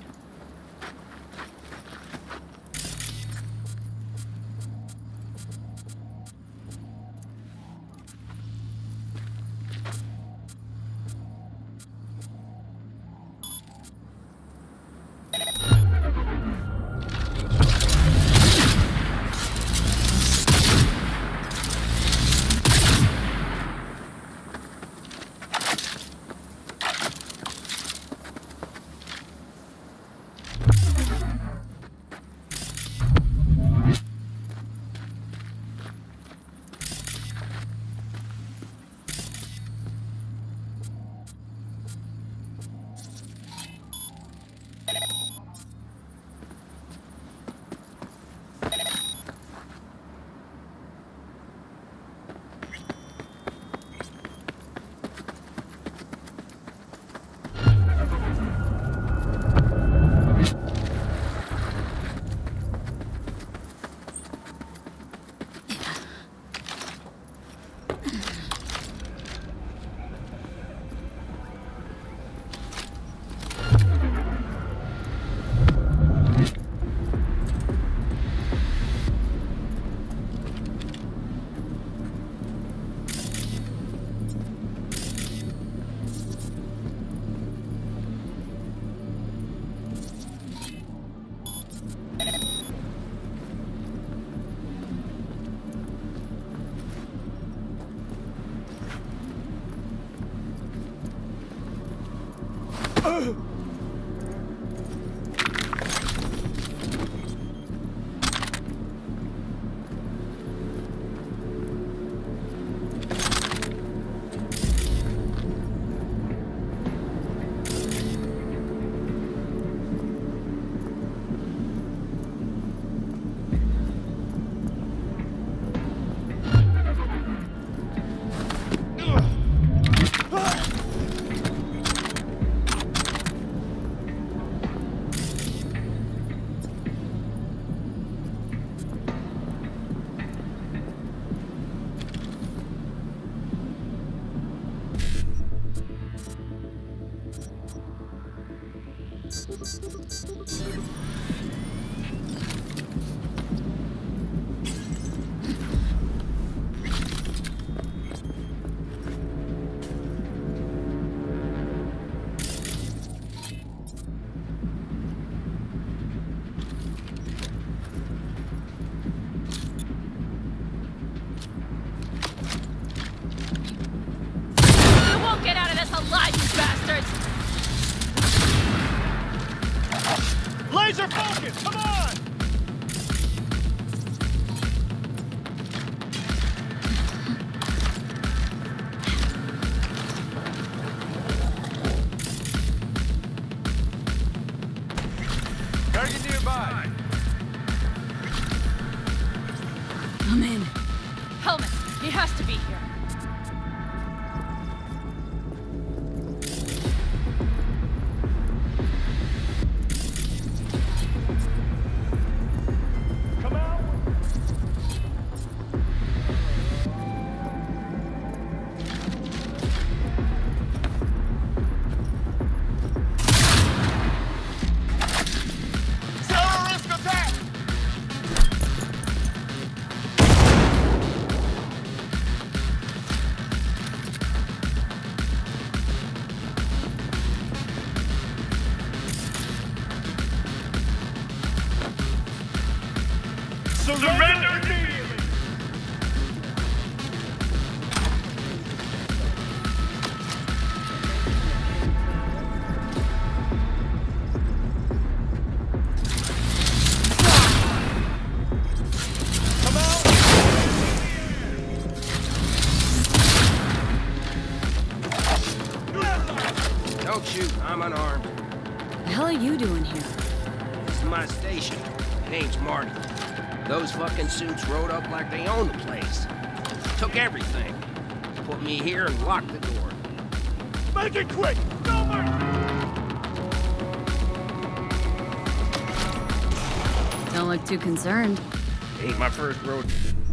Laser focus! Come on! Target nearby. I'm in. Helmet, he has to be here. Surrender immediately! Come out! Don't shoot, I'm unarmed. What the hell are you doing here? This is my station. Name's Marty. Those fucking suits rode up like they own the place. Took everything. Put me here and locked the door. Make it quick! No mercy! Don't look too concerned. Ain't my first rodeo.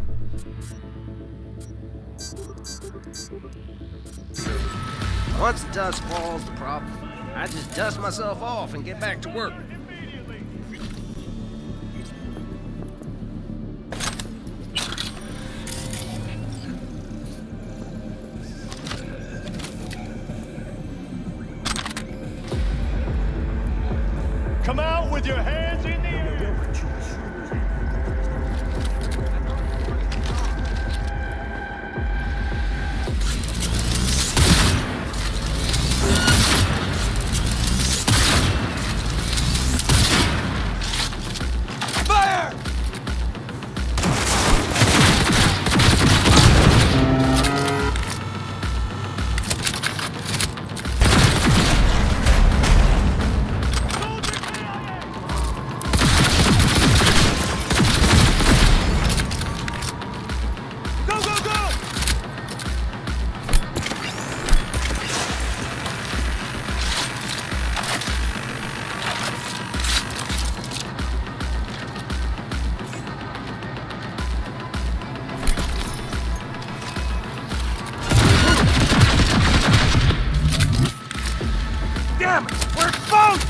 Once the dust falls, the problem, I just dust myself off and get back to work. Come out with your hands in the air! Fire! Damn it! We're exposed!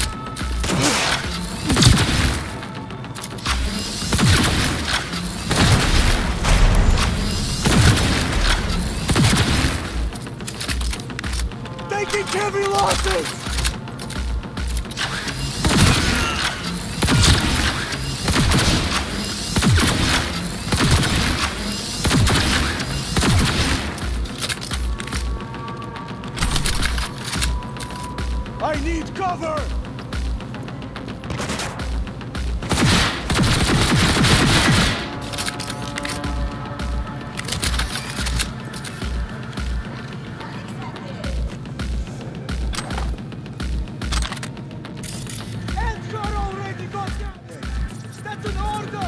Taking heavy losses! I need cover! Edgar already got down! That's an order!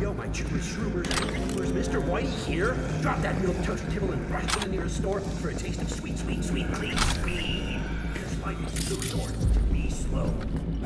Yo, my Jewish shroomers and groomers, Mister Whitey here. Drop that milk toast kibble and rush to the nearest store for a taste of sweet, sweet, sweet, clean speed. This life is too short. Be slow.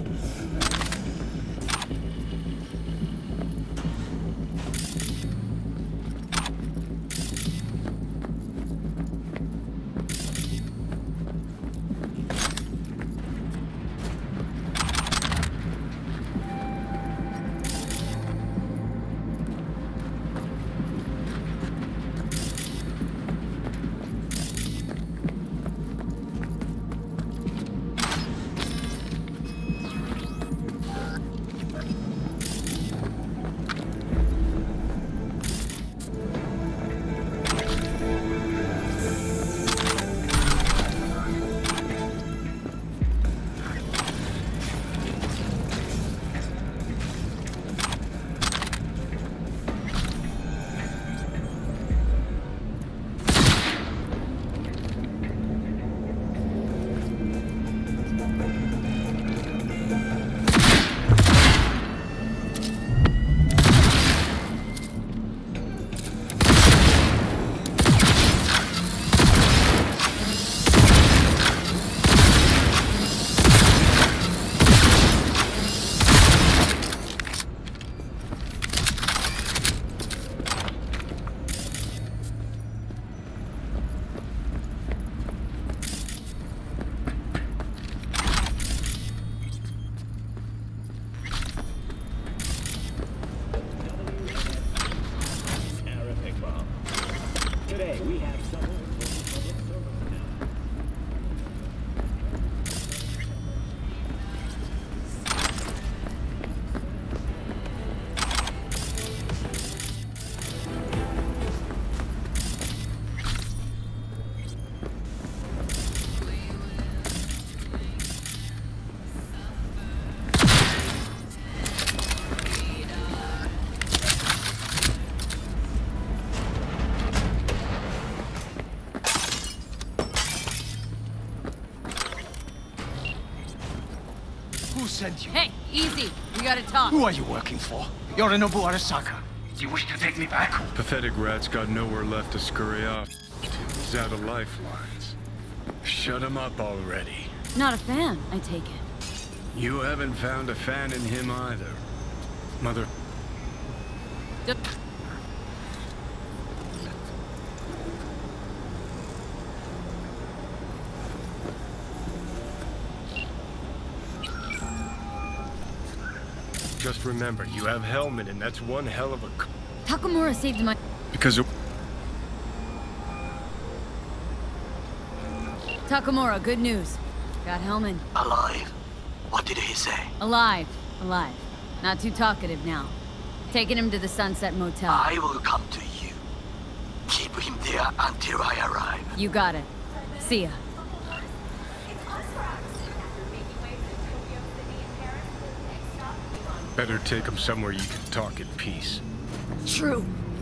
Sent you. Hey, easy. We gotta talk. Who are you working for? Yorinobu Arasaka. You wish to take me back? Pathetic rat's got nowhere left to scurry off. He's out of lifelines. Shut him up already. Not a fan, I take it. You haven't found a fan in him either. Mother... D Just remember, you have Helmet, and that's one hell of a... Takamura saved my... Because it... Takamura, good news. Got Hellman. Alive? What did he say? Alive. Alive. Not too talkative now. Taking him to the Sunset Motel. I will come to you. Keep him there until I arrive. You got it. See ya. Better take him somewhere you can talk in peace. True.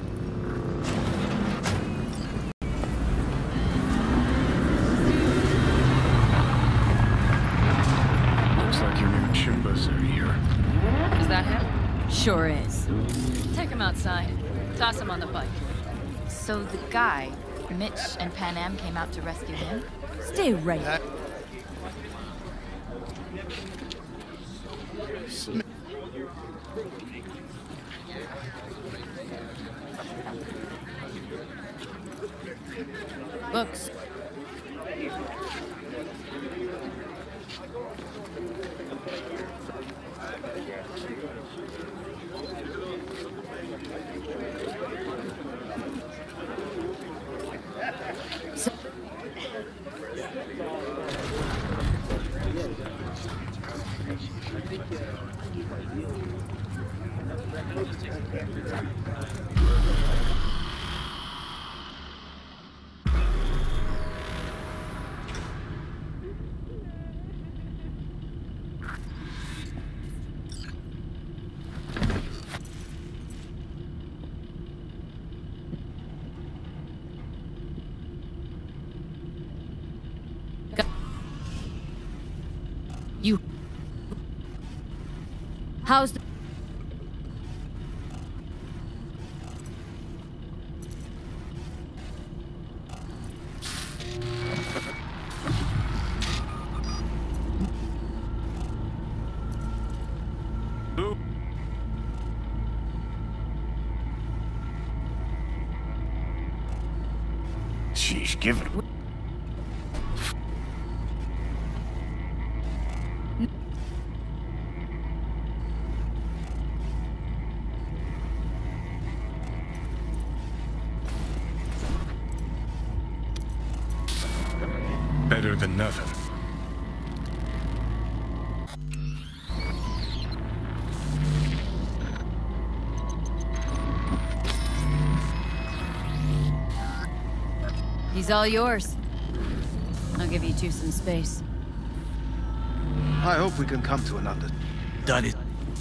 Looks like your new Chimbas are here. Is that him? Sure is. Take him outside. Toss him on the bike. So the guy, Mitch and Pan Am came out to rescue him? Stay right. That Looks. So You. How's the... Sheesh, give it. Better than nothing. He's all yours. I'll give you two some space. I hope we can come to an under... Done it.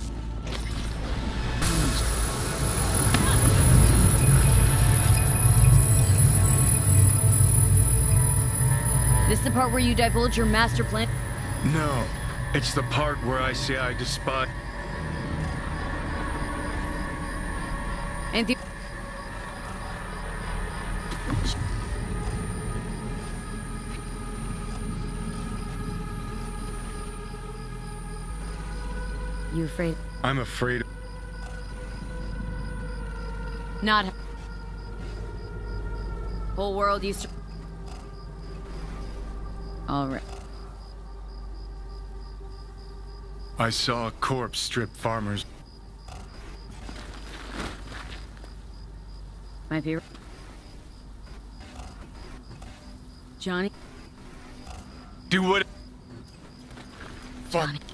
This the part where you divulge your master plan? No, it's the part where I say I despise... And the... You afraid? I'm afraid... Not... Whole world used to... All right. I saw a corpse strip farmers. Might be... Johnny? Do what... Johnny.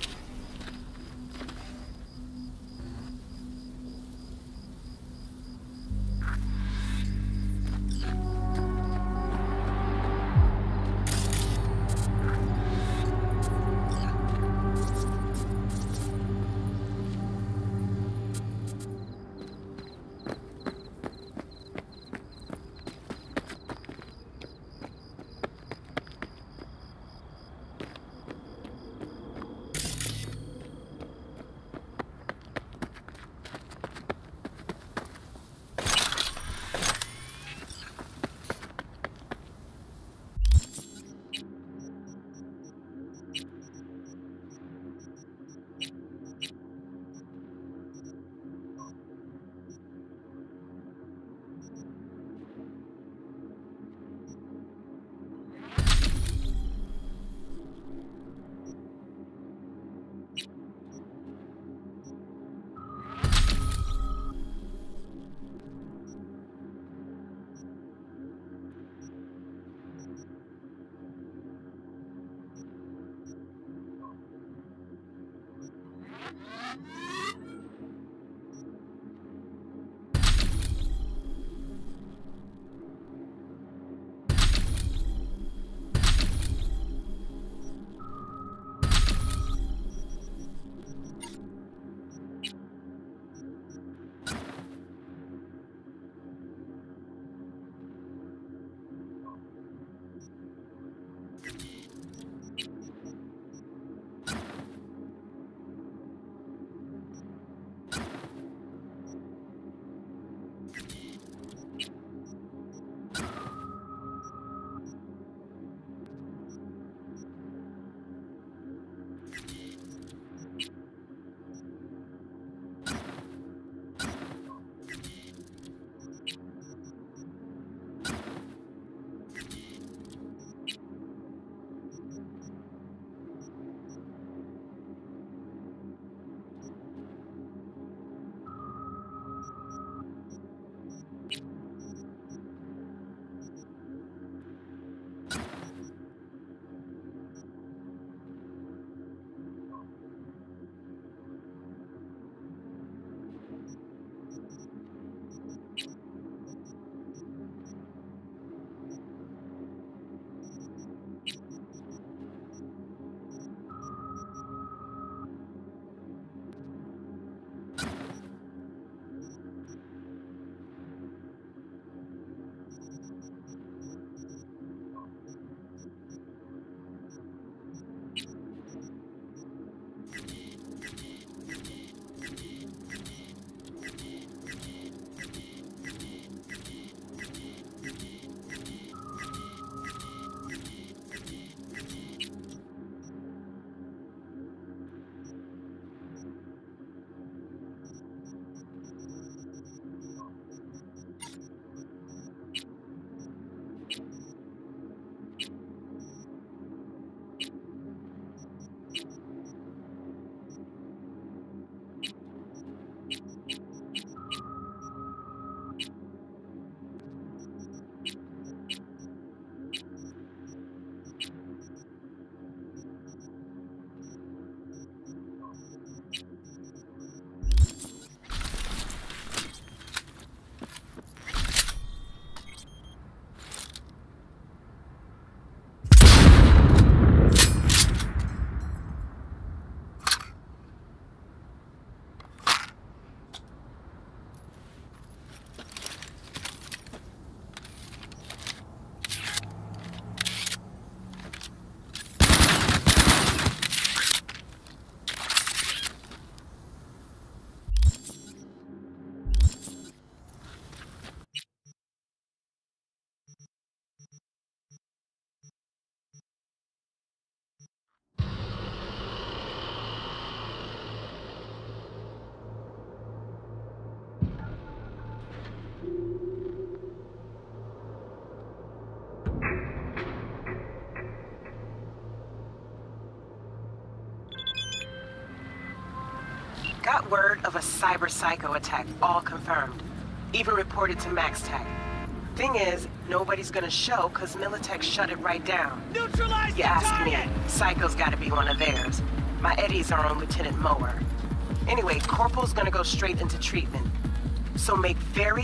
of a cyber psycho attack, all confirmed. Even reported to MaxTech. Thing is, nobody's gonna show because Militech shut it right down. Neutralize you the ask target! me, Psycho's gotta be one of theirs. My Eddies are on Lieutenant Mower. Anyway, Corporal's gonna go straight into treatment. So make very...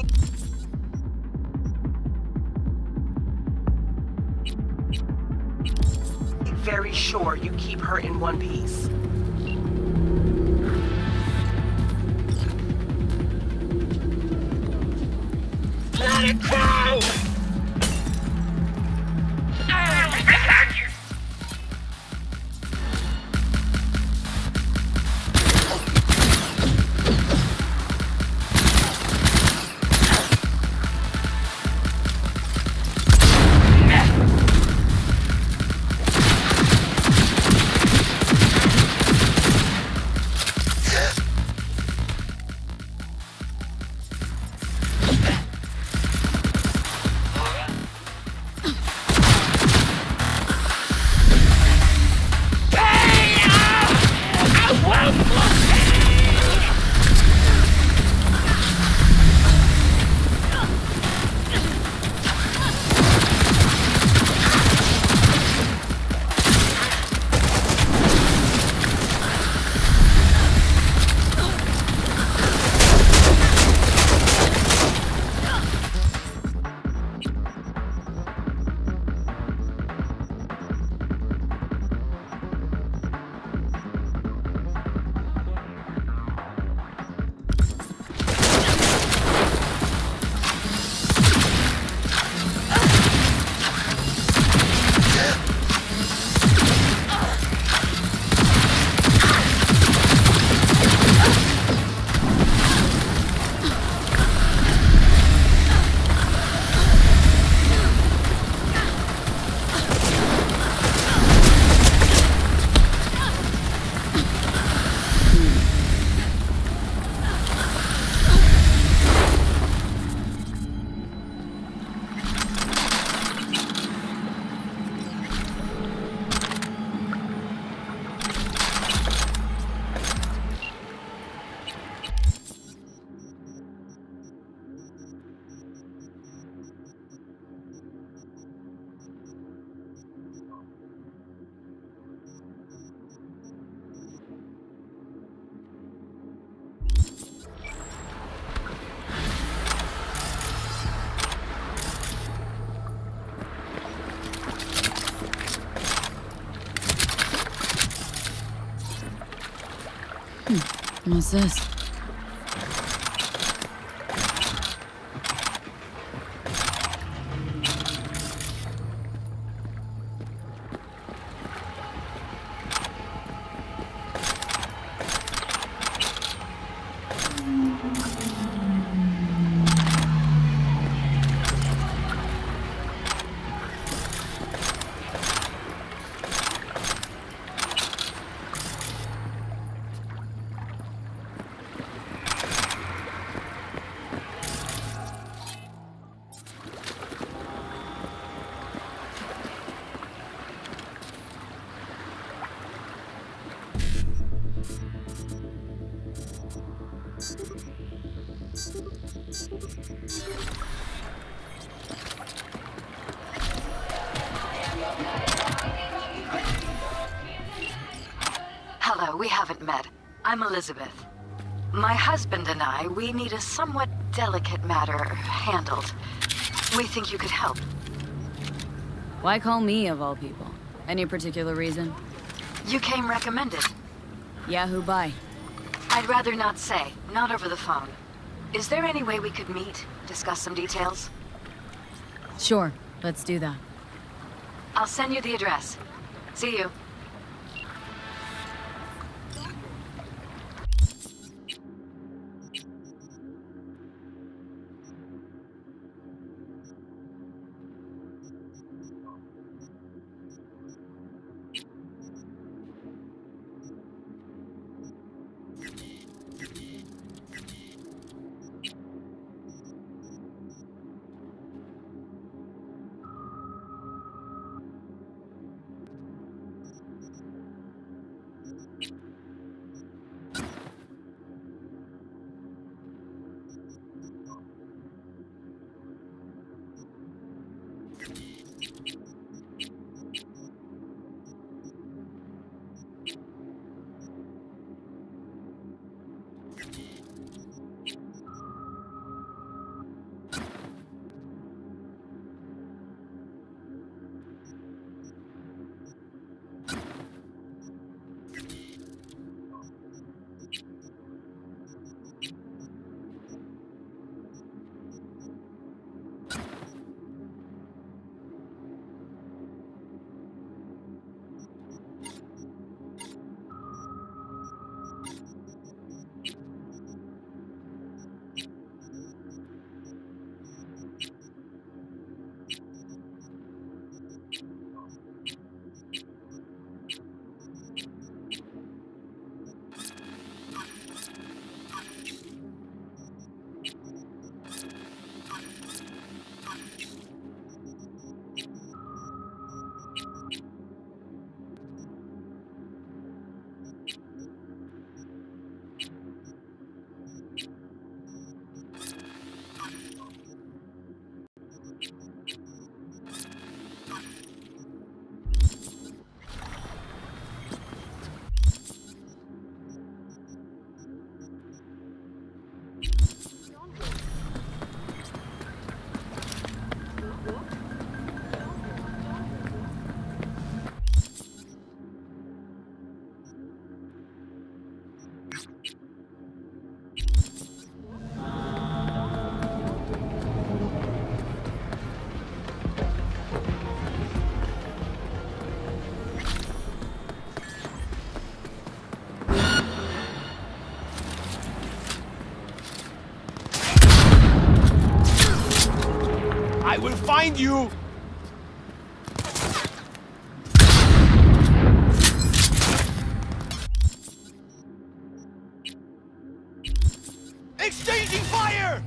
very sure you keep her in one piece. Let it go! What's this? Hello, we haven't met. I'm Elizabeth. My husband and I, we need a somewhat delicate matter handled. We think you could help. Why call me, of all people? Any particular reason? You came recommended. Yeah, who by? I'd rather not say. Not over the phone. Is there any way we could meet, discuss some details? Sure, let's do that. I'll send you the address. See you. I will find you! Exchanging fire!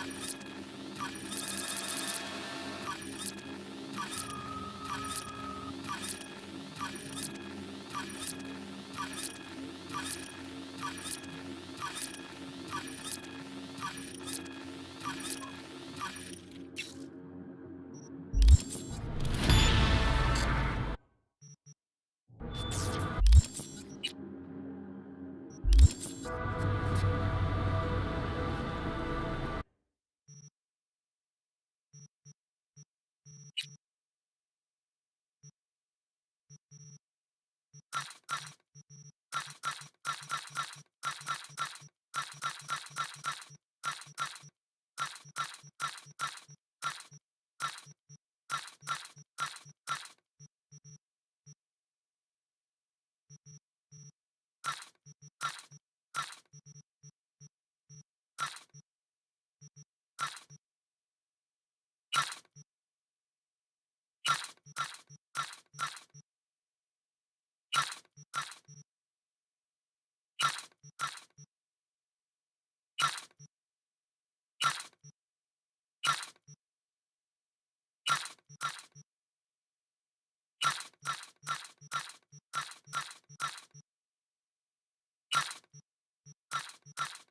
You